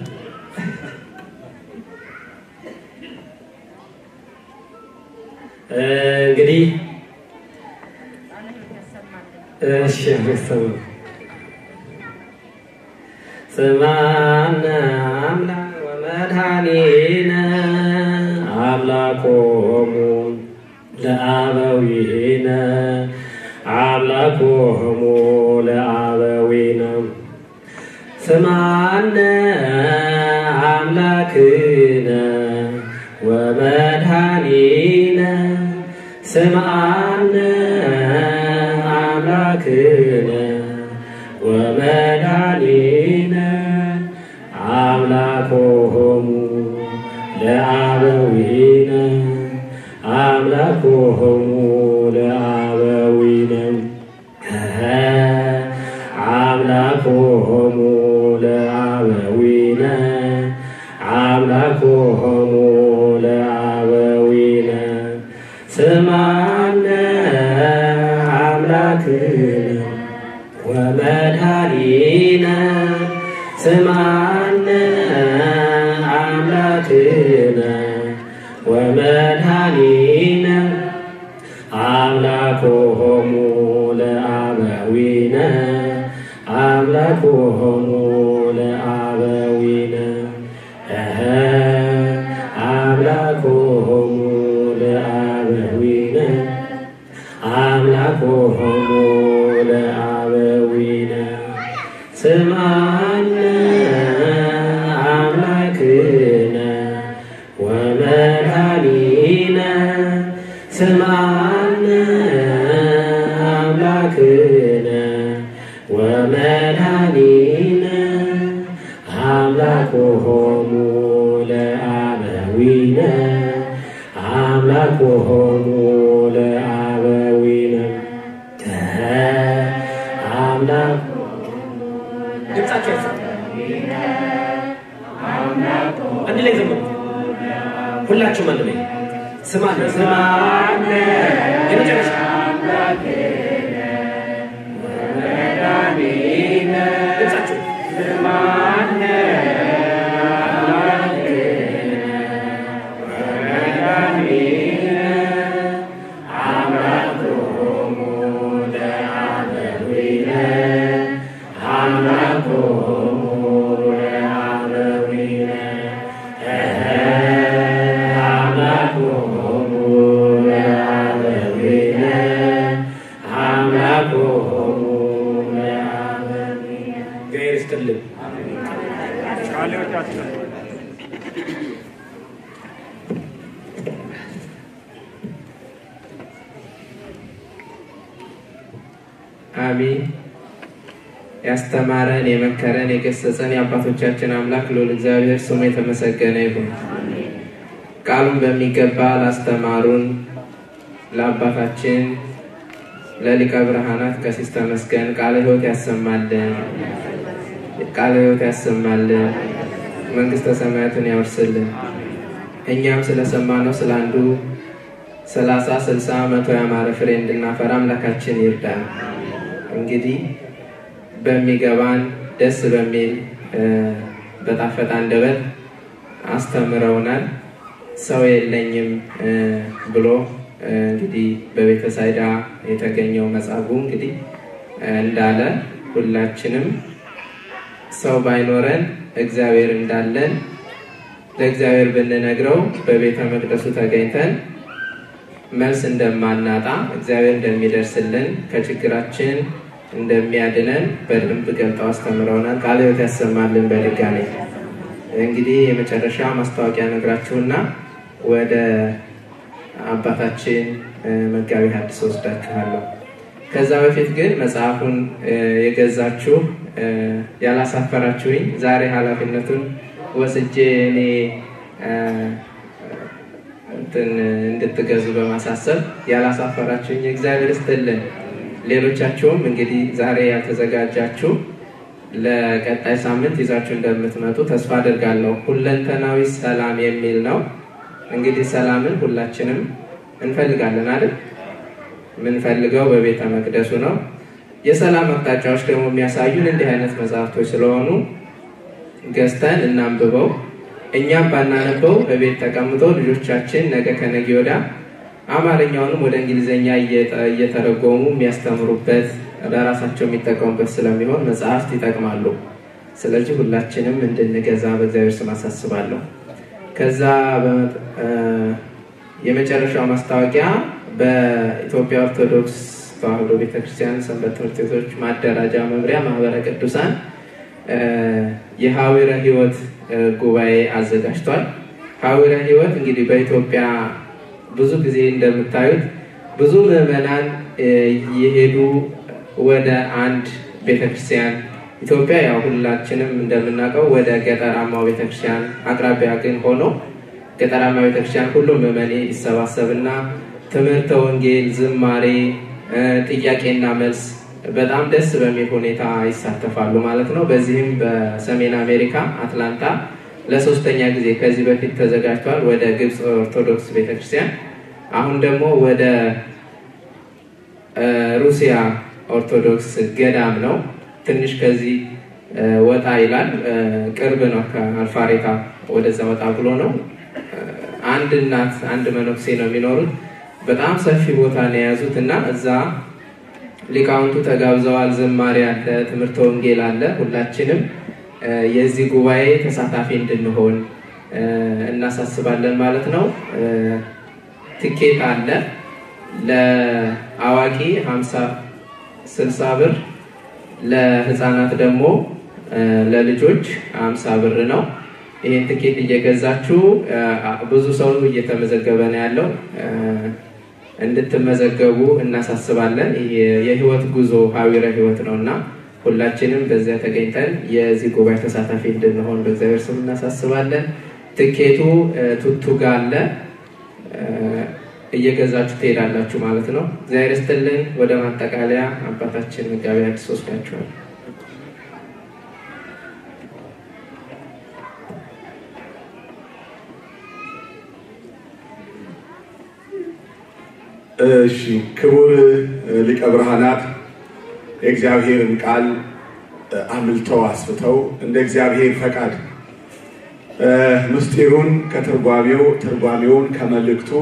እንግዲህ እሺ በሰው ሰማና አምላክ ወመድኃኒነ አምላኮሙ ለአበዊነ አምላኮሙ ለአበዊነ ሰማነ አምላክነ ወመድኃኒነ ሰማነ አምላክነ ወመድኃኒነ አምላኮሙ ለአበዊነ አምላኮሙ ለአበዊነ አምላኮሙ ለአበዊነ አምላኮሙ ለአበዊነ ሰማነ አምላክነ ወመድኃኒነ ሰማነ አምላክነ ወመድኃኒነ አምላኮሙ ለአበዊነ አምላኮሙ ለአበዊነ አምላኮሙ ለአበዊነ አምላኮሙ ለአበዊነ ሰማነ አምላክነ ወመድኃኒነ ሰማነ አምላክነ ወመድኃኒነ አምላኮሙ ለአበዊነ አምላኮሙ ለአበዊነ አምላክ ድምጻቸው አንድ ላይ ዘምሩ ሁላችሁም አንድ ላይ ስማነ ስማነ የመጨረሻ አምላኬ ወዳሚነ ድምጻቸው ስማነ አምላኬ ወዳሚነ አምላኮሙ ለአበዊነ አምላኮሙ ለአበዊነ አምላኮሙ ለአበዊነ አምላኮሙ ለአበዊነ እግዚአብሔር ይስጥልን። አሜን። ያስተማረን የመከረን የገሰጸን የአባቶቻችን አምላክ ልዑል እግዚአብሔር ስሙ የተመሰገነ ይሁን። ቃሉን በሚገባ ላስተማሩን ለአባታችን ለሊቀ ብርሃናት ቀሲስ ተመስገን ቃለ ሕይወት ያሰማልን፣ ቃለ ሕይወት ያሰማልን፣ መንግስተ ሰማያትን ያወርስልን። እኛም ስለሰማነው ስላንዱ ሰላሳ ስልሳ መቶ ያማረ ፍሬ እንድናፈራ አምላካችን ይርዳን። እንግዲህ በሚገባን ደስ በሚል በጣፈጠ አንደበት አስተምረውናል። ሰው የለኝም ብሎ እንግዲህ በቤተ ሳይዳ የተገኘው መጻጉዕ እንግዲህ እንዳለ ሁላችንም ሰው ባይኖረን እግዚአብሔር እንዳለን ለእግዚአብሔር ብንነግረው በቤተ መቅደሱ ተገኝተን መልስ እንደማናጣ እግዚአብሔር እንደሚደርስልን ከችግራችን እንደሚያድነን በደንብ ገልጠው አስተምረውናል። ቃለ ሕይወት ያሰማልን። በድጋሚ እንግዲህ የመጨረሻ ማስታወቂያ ነግራችሁና ወደ አባታችን መጋቢ ሐዲስ ወስዳችኋለሁ። ከዛ በፊት ግን መጽሐፉን የገዛችሁ ያላሳፈራችሁኝ ዛሬ ኃላፊነቱን ወስጄ እኔ እንድትገዙ በማሳሰብ ያላሳፈራችሁኝ እግዚአብሔር ይስጥልን። ሌሎቻችሁም እንግዲህ ዛሬ ያልተዘጋጃችሁ ለቀጣይ ሳምንት ይዛችሁ እንደምትመጡ ተስፋ አደርጋለሁ። ሁለንተናዊ ሰላም የሚል ነው። እንግዲህ ሰላምን ሁላችንም እንፈልጋለን አይደል? ምንፈልገው በቤተ መቅደሱ ነው። የሰላም አቅጣጫዎች ደግሞ የሚያሳዩን እንዲህ አይነት መጽሐፍቶች ስለሆኑ ገዝተን እናንብበው። እኛም ባናነበው በቤት ተቀምጦ ልጆቻችን ነገ ከነገ ወዲያ አማርኛውንም ወደ እንግሊዘኛ እየተረጎሙ የሚያስተምሩበት ለራሳቸው የሚጠቀሙበት ስለሚሆን መጽሐፍት ይጠቅማሉ። ስለዚህ ሁላችንም እንድንገዛ በእግዚአብሔር ስም አሳስባለሁ። ከዛ የመጨረሻው ማስታወቂያ በኢትዮጵያ ኦርቶዶክስ ተዋሕዶ ቤተክርስቲያን ሰንበት ትምህርት ቤቶች ማደራጃ መምሪያ ማህበረ ቅዱሳን የሐዊረ ሕይወት ጉባኤ አዘጋጅቷል። ሐዊረ ሕይወት እንግዲህ በኢትዮጵያ ብዙ ጊዜ እንደምታዩት ብዙ ምዕመናን እየሄዱ ወደ አንድ ቤተክርስቲያን ኢትዮጵያ ያው ሁላችንም እንደምናውቀው ወደ ገጠራማው ቤተክርስቲያን አቅራቢያ ግን ሆኖ ገጠራማ ቤተክርስቲያን ሁሉም ምዕመን ይሰባሰብና ትምህርተ ወንጌል፣ ዝማሬ፣ ጥያቄና መልስ በጣም ደስ በሚል ሁኔታ ይሳተፋሉ ማለት ነው። በዚህም በሰሜን አሜሪካ አትላንታ ለሶስተኛ ጊዜ ከዚህ በፊት ተዘጋጅቷል ወደ ግብጽ ኦርቶዶክስ ቤተክርስቲያን። አሁን ደግሞ ወደ ሩሲያ ኦርቶዶክስ ገዳም ነው። ትንሽ ከዚህ ወጣ ይላል፣ ቅርብ ነው። ከአልፋሬታ ወደዛ ወጣ ብሎ ነው። አንድ እናት አንድ መነኩሴ ነው የሚኖሩት። በጣም ሰፊ ቦታ ነው የያዙት እና እዛ ሊቃውንቱ ተጋብዘዋል። ዝማሬ አለ፣ ትምህርተ ወንጌል አለ። ሁላችንም የዚህ ጉባኤ ተሳታፊ እንድንሆን እናሳስባለን ማለት ነው። ትኬት አለ። ለአዋቂ ሃምሳ ስልሳ ብር፣ ለህፃናት ደግሞ ለልጆች ሃምሳ ብር ነው። ይሄን ትኬት እየገዛችሁ ብዙ ሰው እየተመዘገበ ነው ያለው፣ እንድትመዘገቡ እናሳስባለን። የህይወት ጉዞ ሐዊረ ሕይወት ነውና ሁላችንም በዚያ ተገኝተን የዚህ ጉባኤ ተሳታፊ እንድንሆን በእግዚአብሔር ስም እናሳስባለን። ትኬቱ ቱቱጋ አለ። እየገዛችሁ ትሄዳላችሁ ማለት ነው። እግዚአብሔር ይስጥልን። ወደ ማጠቃለያ አባታችን መጋቢ ሐዲስ ወስዳችኋል። እሺ ክቡር ሊቀ ብርሃናት የእግዚአብሔርን ቃል አምልተው አስፍተው እንደ እግዚአብሔር ፈቃድ ምስጢሩን ከትርጓሜው ትርጓሜውን ከመልእክቱ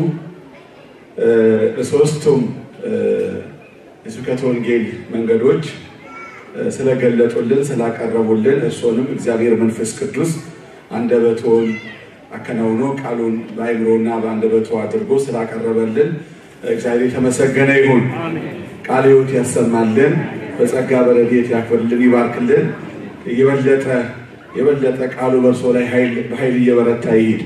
ሶስቱም የስብከተ ወንጌል መንገዶች ስለገለጡልን ስላቀረቡልን እሱንም እግዚአብሔር መንፈስ ቅዱስ አንደበቱን አከናውኖ ቃሉን በአይምሮና በአንደበቱ አድርጎ ስላቀረበልን እግዚአብሔር የተመሰገነ ይሁን። ቃለ ሕይወት ያሰማልን፣ በጸጋ በረድኤት ያክብርልን፣ ይባርክልን። የበለጠ የበለጠ ቃሉ በርሶ ላይ ኃይል በኃይል እየበረታ ይሄድ።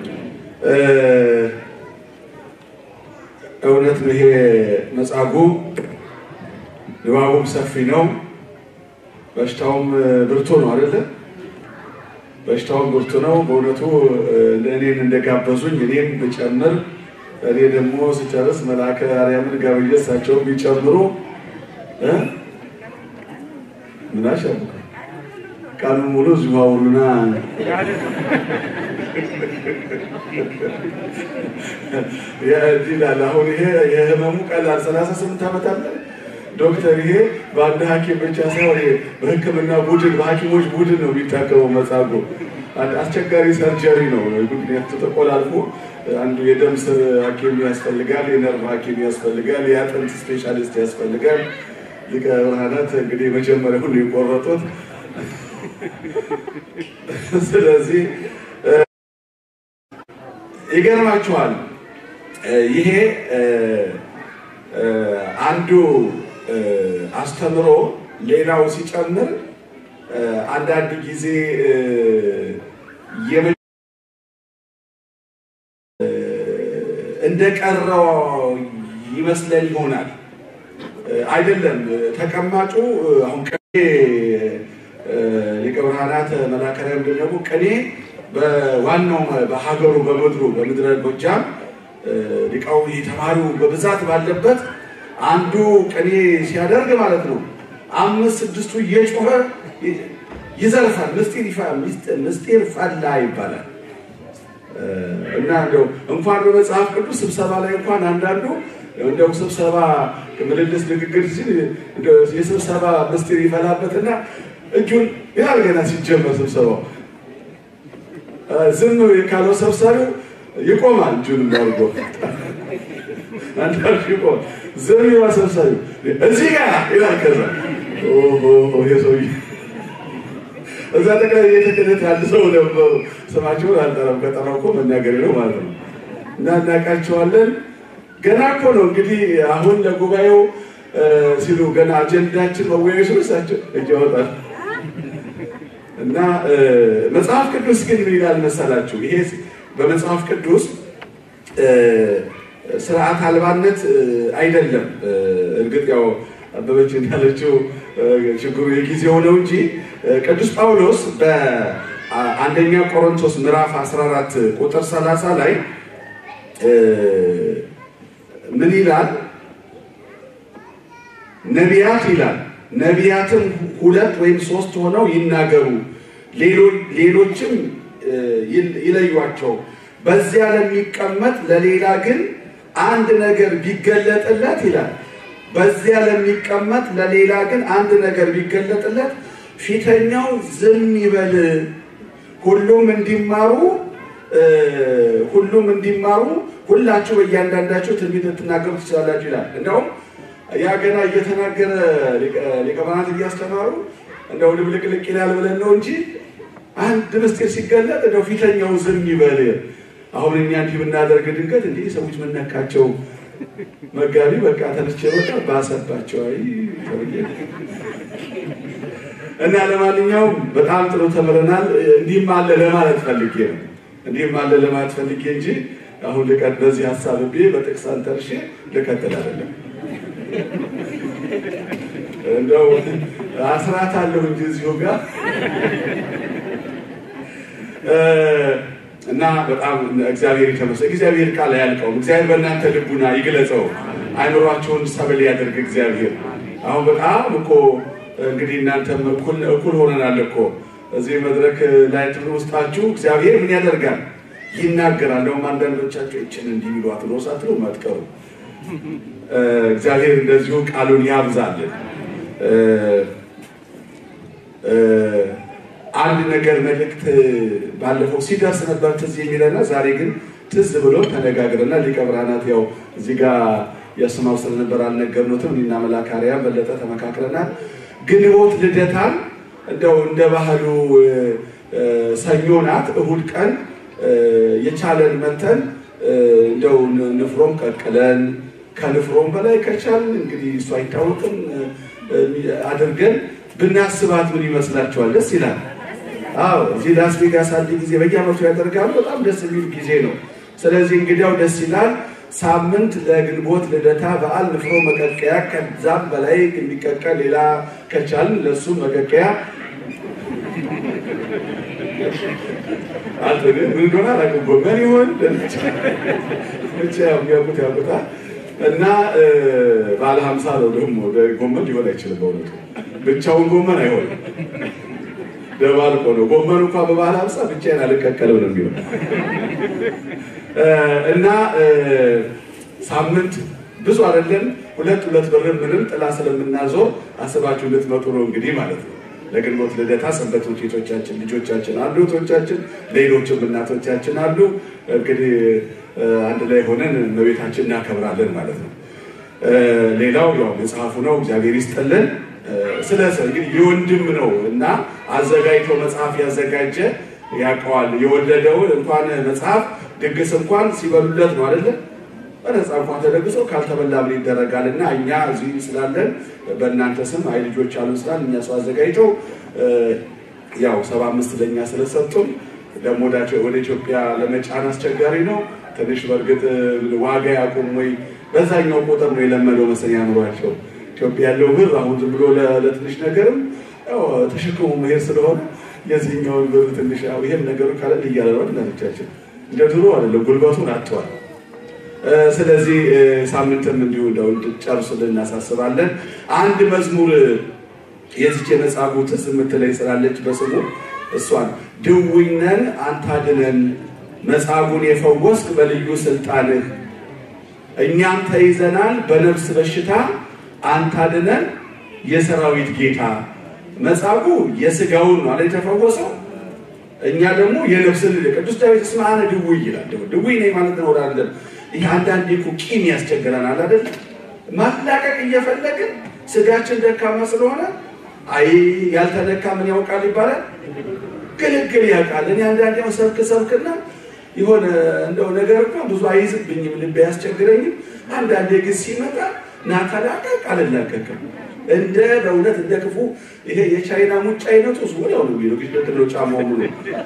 እውነት ነው። ይሄ መጻጉዕ ንባቡም ሰፊ ነው፣ በሽታውም ብርቱ ነው አይደለ? በሽታውም ብርቱ ነው። በእውነቱ እኔን እንደጋበዙኝ እኔም ብጨምር እኔ ደግሞ ስጨርስ መልአከ አርያምን ጋብዬ እሳቸው ቢጨምሩ እ ምን አሻው ቃሉን ሙሉ እዚሁ አውሩና ያዲላል። አሁን ይሄ የህመሙ ቀላል ሰላሳ ስምንት ዓመት አለ ዶክተር። ይሄ በአንድ ሐኪም ብቻ ሳይሆን በሕክምና ቡድን በሐኪሞች ቡድን ነው የሚታከመው መጻጉዕ። አስቸጋሪ ሰርጀሪ ነው። ምክንያቱ ተቆላልፎ አንዱ የደም ስር ሐኪም ያስፈልጋል፣ የነርቭ ሐኪም ያስፈልጋል፣ የአጥንት ስፔሻሊስት ያስፈልጋል። ሊቀ ብርሃናት እንግዲህ መጀመሪያ ሁሉ የቆረጡት ስለዚህ ይገርማችኋል። ይሄ አንዱ አስተምሮ ሌላው ሲጨምር አንዳንድ ጊዜ እንደቀረው ይመስለኝ ይሆናል። አይደለም ተቀማጩ አሁን ቀኔ ሊቀ ብርሃናት መልአከ አርያም ደግሞ ቀኔ በዋናው በሀገሩ በመድሩ በምድረ ጎጃም ሊቃው የተማሪው በብዛት ባለበት አንዱ ቀኔ ሲያደርግ ማለት ነው አምስት ስድስቱ እየጮኸ ይዘርፋል። ምስጢር ይፋል ምስጢር ፈላ ይባላል። እና እንደው እንኳን በመጽሐፍ ቅዱስ ስብሰባ ላይ እንኳን አንዳንዱ እንደው ስብሰባ ምልልስ ንግግር ሲል እንደው የስብሰባ ምስጢር ይፈላበትና እጁን ያል ገና ሲጀመር ስብሰባው ዝም ካለው ሰብሳቢው ይቆማል። እጁን እንዳርጎ አንዳንዱ ይቆማል። ዝም ይላል ሰብሳቢው እዚህ ጋር ይላል። ከዛ ኦሆ የሰውዬ እዛ ተቀለ የተከለተ ያለ ሰው ነበሩ። ስማቸውን አልጠራም፣ ከጠራው እኮ መናገር ነው ማለት ነው። እና እናቃቸዋለን። ገና እኮ ነው እንግዲህ አሁን ለጉባኤው ሲሉ ገና አጀንዳችን መወያየት ነው እሳቸው እጅ ያወጣል። እና መጽሐፍ ቅዱስ ግን ምን ይላል መሰላችሁ? ይሄ በመጽሐፍ ቅዱስ ስርዓት አልባነት አይደለም። እርግጥ ያው አበበች እንዳለችው ችግሩ የጊዜው ነው እንጂ ቅዱስ ጳውሎስ በአንደኛ ቆሮንቶስ ምዕራፍ አስራ አራት ቁጥር ሰላሳ ላይ ምን ይላል? ነቢያት ይላል ነቢያትም ሁለት ወይም ሶስት ሆነው ይናገሩ፣ ሌሎችም ይለዩዋቸው። በዚያ ለሚቀመጥ ለሌላ ግን አንድ ነገር ቢገለጥለት ይላል። በዚያ ለሚቀመጥ ለሌላ ግን አንድ ነገር ቢገለጥለት ፊተኛው ዝም ይበል፣ ሁሉም እንዲማሩ ሁሉም እንዲማሩ ሁላችሁ በእያንዳንዳችሁ ትንቢት ልትናገሩ ትችላላችሁ ይላል። እንደውም ያ ገና እየተናገረ ሊቀ ብርሃናት እያስተማሩ እንደው ልብልቅልቅ ይላል ብለን ነው እንጂ አንድ ምስጢር ሲገለጥ እንደው ፊተኛው ዝም ይበል። አሁን እኛ እንዲህ ብናደርግ ድንገት እንዲህ ሰዎች መነካቸው መጋቢ በቃ ተነስቼ በቃ ባሰባቸው አይ እና ለማንኛውም በጣም ጥሩ ተመረናል። እንዲህም አለ ለማለት ፈልጌ ነው እንዲህም አለ ለማለት ፈልጌ እንጂ አሁን ልቀጥ በዚህ ሐሳብ ቢ በጥቅስ አንተርሼ ልቀጥል አይደለም። እንደው አስራት አለው እንጂ እዚሁ ጋር እና በጣም እግዚአብሔር ይተመስገን እግዚአብሔር ቃል ያልቀው እግዚአብሔር በእናንተ ልቡና ይግለጸው አይምሯችሁን ሰብል ያድርግ እግዚአብሔር አሁን በጣም እኮ እንግዲህ እናንተም እኩል እኩል ሆነናል እኮ እዚህ መድረክ ላይ ትውስጣችሁ እግዚአብሔር ምን ያደርጋል ይናገራል ነው አንዳንዶቻችሁ እቺን እንዲሚሏት ነው ሳትሉ ማጥቀሩ እግዚአብሔር እንደዚሁ ቃሉን ያብዛልን አንድ ነገር መልእክት ባለፈው ሲደርስ ነበር ትዝ የሚለና ዛሬ ግን ትዝ ብሎ ተነጋግረና ሊቀብራናት ያው እዚህ ጋር ያስማው ስለነበር አልነገርነውም እና መላካሪያ በለጠ ተመካክረና ግንቦት ልደታን እንደው እንደ ባህሉ ሰኞናት እሁድ ቀን የቻለን መተን እንደው ንፍሮም ቀቀለን ከንፍሮም በላይ ከቻለን እንግዲህ እሱ አይታወቅም አድርገን ብናስባት ምን ይመስላችኋል ደስ ይላል አዎ እዚህ ላስ ቬጋስ አንድ ጊዜ በየዓመቱ ያደርጋሉ በጣም ደስ የሚል ጊዜ ነው ስለዚህ እንግዲያው ደስ ይላል ሳምንት ለግንቦት ልደታ በዓል ንፍሮ መቀቀያ ከዛም በላይ የሚቀቀል ሌላ ከቻልን ለሱ መቀቀያ አጥገ ምን ዶና አላቀቦ ምን ይሆን ብቻ ያውቁት ያውቁታ እና ባለ ሃምሳ ነው ደግሞ ጎመን ሊሆን አይችልም በእውነቱ ብቻውን ጎመን አይሆንም ደባልቆ ነው ጎመን እንኳን በባለ ሃምሳ ብቻዬን አልቀቀለው ነው የሚሆን እና ሳምንት ብዙ አይደለም ሁለት ሁለት ብር ምንም ጥላ ስለምናዞር አስባችሁ ልትመጡ ነው እንግዲህ ማለት ነው ለግንቦት ልደታ ሰንበት ውጤቶቻችን ልጆቻችን አሉ ቶቻችን ሌሎችም እናቶቻችን አሉ እንግዲህ አንድ ላይ ሆነን መቤታችንን እናከብራለን ማለት ነው ሌላው ያው መጽሐፉ ነው እግዚአብሔር ይስጥልን ስለዚህ እንግዲህ የወንድም ነው እና አዘጋጅቶ መጽሐፍ ያዘጋጀ ያቀዋል የወለደው እንኳን መጽሐፍ ድግስ እንኳን ሲበሉለት ነው አይደለ በነፃ እንኳን ተደግሶ ካልተበላ ምን ይደረጋልና እኛ እዚህ ስላለን በእናንተ ስም አይ ልጆች አሉ ስላል እኛ ሰው አዘጋጅተው ያው ሰባ አምስት ለኛ ስለሰጡን ደግሞ ወደ ኢትዮጵያ ለመጫን አስቸጋሪ ነው ትንሽ በርግጥ ዋጋ ያቆም ወይ በዛኛው ቁጥር ነው የለመደው መሰለኝ አምሯቸው ኢትዮጵያ ያለው ብር አሁን ዝም ብሎ ለትንሽ ነገርም ያው ተሸክሞ መሄድ ስለሆነ የዚህኛው ብር ትንሽ ያው ይሄን ነገር ካለ ይያለው እናቶቻችን እንደ ድሮ አይደለም ጉልበቱን አጥቷል ስለዚህ ሳምንትም እንዲሁ እንደው ጨርሱልን እናሳስባለን አንድ መዝሙር የዚህ የመጽሐፉ ትዝ የምትለይ ስላለች በስሙ እሷን ድውይነን አንተ አድነን መጽሐፉን የፈወስክ በልዩ ስልጣንህ እኛም ተይዘናል በነፍስ በሽታ አንተ አድነን የሰራዊት ጌታ መጽሐፉ የስጋውን ነው አይደል ተፈወሰው እኛ ደግሞ የነፍስን ቅዱስ ዳዊት ስማነ ድውይ ይላል ድውይ ነኝ ማለት ነው አይደል ይሄ አንዳንዴ እኮ ቂም ያስቸግራናል አይደል ማላቀቅ እየፈለግን ስጋችን ደካማ ስለሆነ አይ ያልተነካ ምን ያውቃል ይባላል ግልግል ያውቃል እኔ አንዳንዴ ሰብክ ሰብክና ይሆነ እንደው ነገር እኮ ብዙ አይዝብኝም ልብ ያስቸግረኝ አንዳንዴ ግን ሲመጣ ናታላቀ ቃልላቀቀም እንደ በእውነት እንደ ክፉ ይሄ የቻይና ሙጫ አይነቱ ወዲያው ነው ቢሉ ግድ ነው ጫማው ሙሉ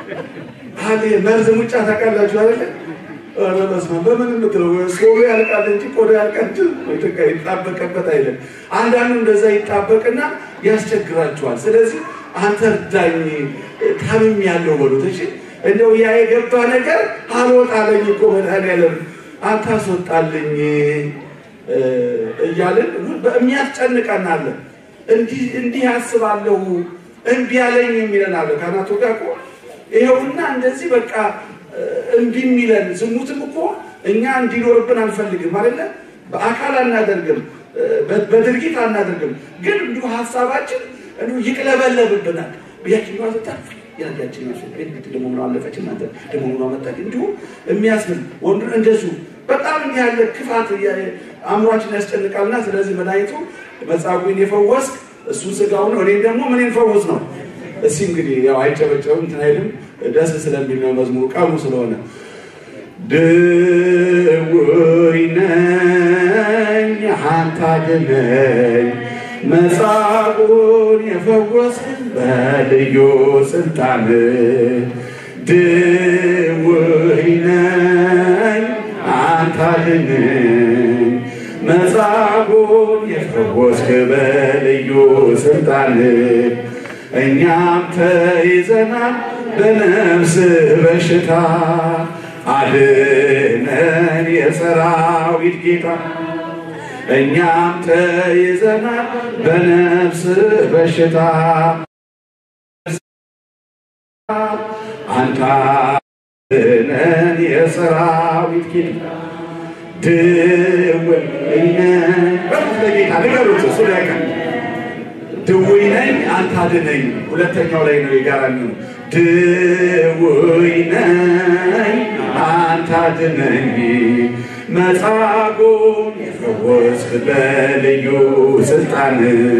አለ መርዝ ሙጫ ታውቃላችሁ አይደል አረበስማ በምን ምትለው ሰው ያልቃል እንጂ ቆዳ ያልቃል ወይ ይጣበቅበት አይደል አንዳንዱ እንደዛ ይጣበቅና ያስቸግራቸዋል ስለዚህ አንተ ዳኝ ታምም ያለው ወሉት እሺ እንደው ያ የገባ ነገር አልወጣለኝ እኮ መድኃኒዓለም አንተ አስወጣልኝ እያልን በሚያስጨንቀናል እንዲህ እንዲህ ያስባለው እንቢ ያለኝ የሚለናል ካናቱ ጋር እኮ ይሄውና እንደዚህ በቃ እንቢ የሚለን ዝሙትም እኮ እኛ እንዲኖርብን አንፈልግም አይደለ በአካል አናደርግም በድርጊት አናደርግም ግን እንዲሁ ሐሳባችን እንዲሁ ይቅለበለብብናል በያችኛው አጥታፍ ያያችን ነው ቤት ደግሞ ነው አለፈች እናንተ ደግሞ ነው አመጣች እንዲሁ የሚያስብል ወንድ እንደሱ በጣም ያለ ክፋት አምሯችን ያስጨንቃልና ስለዚህ መድኃኒቱ መጽሐፉን የፈወስክ እሱ ስጋው ነው እኔ ደግሞ ምን እንፈውስ ነው እሺ እንግዲህ ያው አይጨበጨብም እንትን ደስ ስለሚል ነው መዝሙሩ ቃሉ ስለሆነ ድውይነኝ አንተ አድነኝ መጽሐፉን የፈወስክ በልዩ ስልጣን ድውይነኝ አንተ አድነኝ መጽሐፉን የፈወስክ በልዩ ስልጣን እኛም ተይዘናል በነፍስ በሽታ አድነን የሰራዊት ጌታ እኛም ተይዘናል በነፍስ በሽታ አንተ አድነን የሰራዊት ጌታ ድውይ ነኝ በጌታ ንገሩት እሱ ላይ ቀን ድውይ ነኝ አንተ አድነኝ ሁለተኛው ላይ ነው የጋራኒው ድውይ ነኝ አንተ አድነኝ መጻጉዕን የፈወስክ በልዩ ስልጣን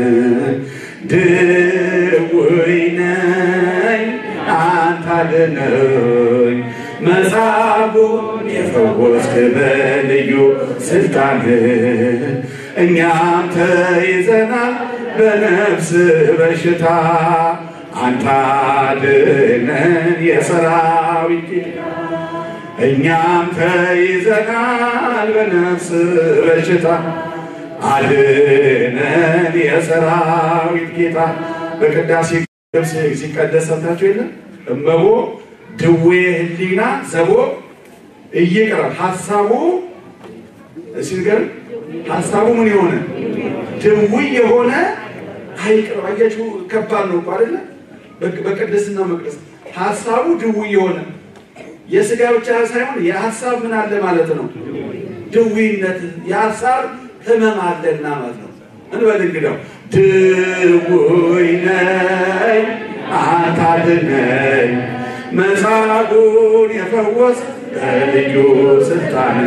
ድውይ ነኝ አንተ አድነኝ መጻጉዕን የፈወስክ በልዩ ስልጣን እኛም ተይዘናል በነፍስ በሽታ አንተ አድነን የሰራዊት ጌታ እኛም ተይዘናል በነፍስ በሽታ አድነን የሰራዊት ጌታ በቅዳሴ ልብስ ሲቀደስ ሰምታችሁ የለ እመቦ ድዌ ህሊና ዘቦ እየቀረብ ሐሳቡ እሲገር ሐሳቡ ምን የሆነ ድውይ የሆነ አይቀር አያችሁ ከባድ ነው አይደለ በቅድስና መቅደስ ሐሳቡ ድውይ የሆነ የሥጋ ብቻ ሳይሆን የሐሳብ ምን አለ ማለት ነው ድውይነት የሐሳብ ህመም አለና ማለት ነው እንበል እንግዲህ ድውይ ነኝ አንተ አድነኝ መጻጉዕን የፈወስክ በልዩ ስልጣን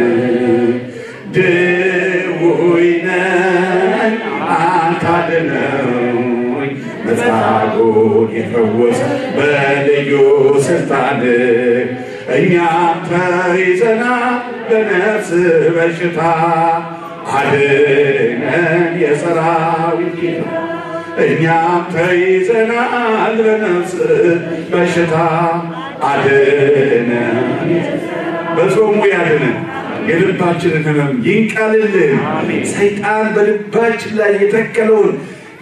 ድውይ ነኝ አንተ አድነኝ መጻጉዕን የፈወስክ በልዩ ስልጣን እኛም ተይዘናል በነፍስ በሽታ አድነን የሰራዊት ጌታ እኛም ተይዘናል በነፍስ በሽታ አድነን በጾሙ ያድነን የልባችንን ህመም ይንቀልልን ሰይጣን በልባችን ላይ የተከለውን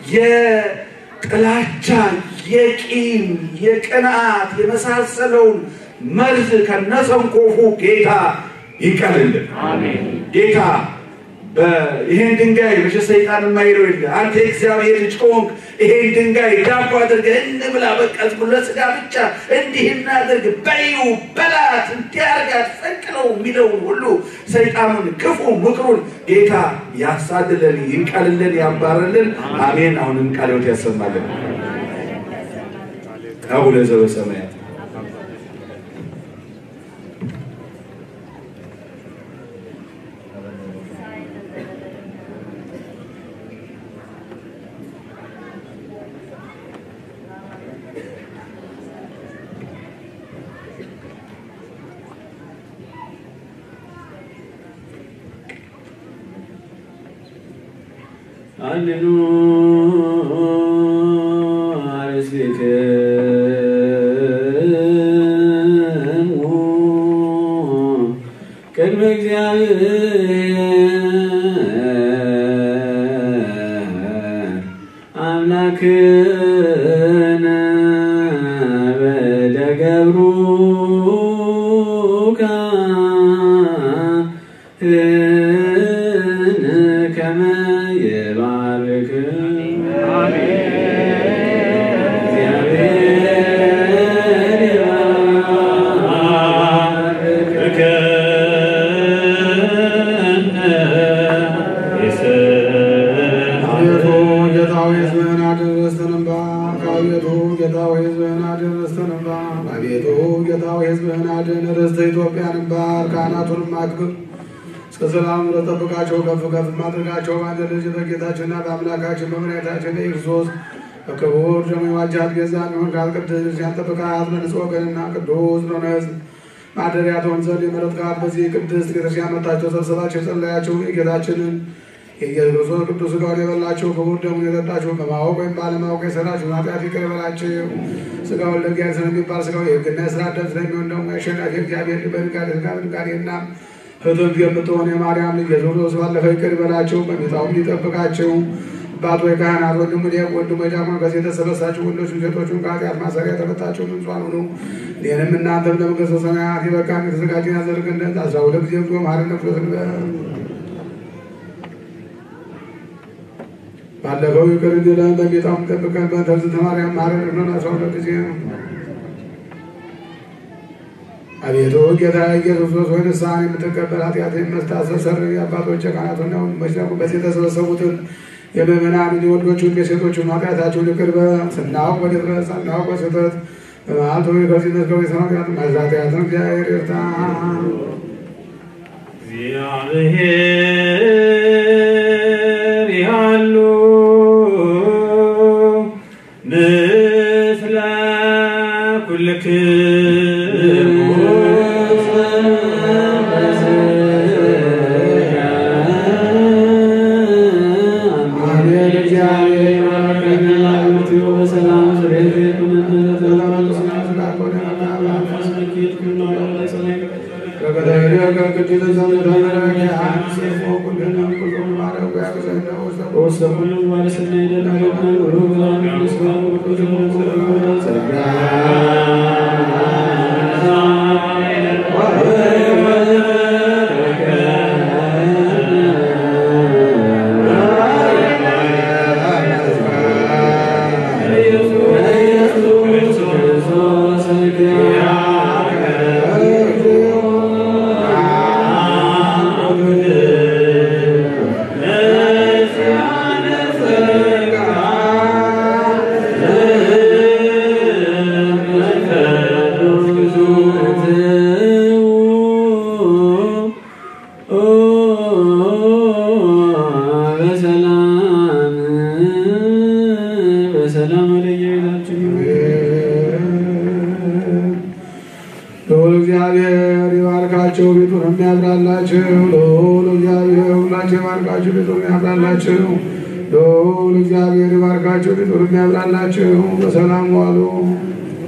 የጥላቻ የቂም የቅናት የመሳሰለውን መርዝ ከነሰንኮፉ ጌታ ይንቀልልን አሜን ጌታ ይሄን ድንጋይ መቼ ሰይጣን የማይለው የለ አንተ እግዚአብሔር ልጅ ሆንክ ይሄን ድንጋይ ዳቦ አድርገህ እንብላ በቃት ለሥጋ ብቻ እንዲህ እናድርግ በይው በላት እንዲያርጋት ፈቅለው የሚለውን ሁሉ ሰይጣኑን ክፉ ምክሩን ጌታ ያሳድለን ይንቀልልን ያባርልን አሜን አሁንም ቃልዎት ያሰማልን አቡነ ዘበሰማያት አልኑ አርስከ ቅድመ እግዚአብሔር አምላክነ በደገብሩከ ከመ ይባርክ ኢትዮጵያን ባር ካህናቱን ማክብር እስከሰላም ለተጠብቃቸው ከፍ ከፍ ማድረጋቸው ባንተ ልጅ በጌታችንና በአምላካችን በመድኃኒታችን በኢየሱስ በክቡር ደሙ የዋጃት ቤዛ የሚሆን ካልቅድስ ያንጠብቃት በንጹሕ ወገንና ቅዱስ በሆነ ማደሪያ ትሆን ዘንድ የመረጥካት በዚህ ቅድስት ቤተክርስቲያን መጥታችሁ ሰብስባችሁ የጸለያችሁ የጌታችንን የኢየሱስ ክርስቶስ ቅዱስ ሥጋውን የበላችሁ ክቡር ደሙን የጠጣችሁ በማወቅ ወይም ባለማወቅ የሰራችሁ ኃጢአት ይቅር ይበላችሁ። ሥጋውን ለእግዚአብሔር ስለሚባል ሥጋው የሕግና የሥርዓት ደም ስለሚሆን ደግሞ የአሸናፊ እግዚአብሔር በድንጋሌ ሥጋ በድንጋሌና ፍትሕት የምትሆን የማርያም ልጅ ኢየሱስ ክርስቶስ ባለፈው ይቅር ይበላችሁ፣ በሚመጣውም ይጠብቃችሁ። አባት ወይ ካህናት ወንድሙ ዲያቆን ወንድሙ ዲያቆን ከዚህ የተሰበሳችሁ ወንዶች ሴቶቹን ከኃጢአት ማሰሪያ ተፈታችሁ ምንጿን ሁኑ። እኔንም እናንተም ለመንግሥተ ሰማያት የበቃን የተዘጋጀን ያደርገን አስራ ሁለት ጊዜ ጾም ሐረነ ፍረት ባለፈው ይቅር እንዲለን በጌታም ጠብቀን በተርዝተ ማርያም ማረን ብለን አስራ ሁለት ጊዜ አቤቱ ጌታ ኢየሱስ ክርስቶስ ሆይ ንስሐን የምትቀበል ኃጢአትን የምታስተሰርይ አባቶች ካህናትና ወንድሞች ደግሞ በዚህ የተሰበሰቡትን የምእመናንን የወንዶቹን የሴቶቹን ኃጢአታቸውን ይቅር በል። ስናውቅ በድፍረት ሳናውቅ በስህተት በመዓልት ሆይ ከዚህ መስገብ የሰማያት ማዛትያትን እግዚአብሔር ይርታ። እግዚአብሔር ያሉ ምስለ ኩልክሙ እግዚአብሔር ይባርካቸው ቤቱንም ያብራላቸው። ልዑል እግዚአብሔር ሁላቸው ይባርካቸው ቤቱንም ያብራላቸው። ልዑል እግዚአብሔር ይባርካቸው ቤቱንም ያብራላቸው። በሰላም ዋሉ።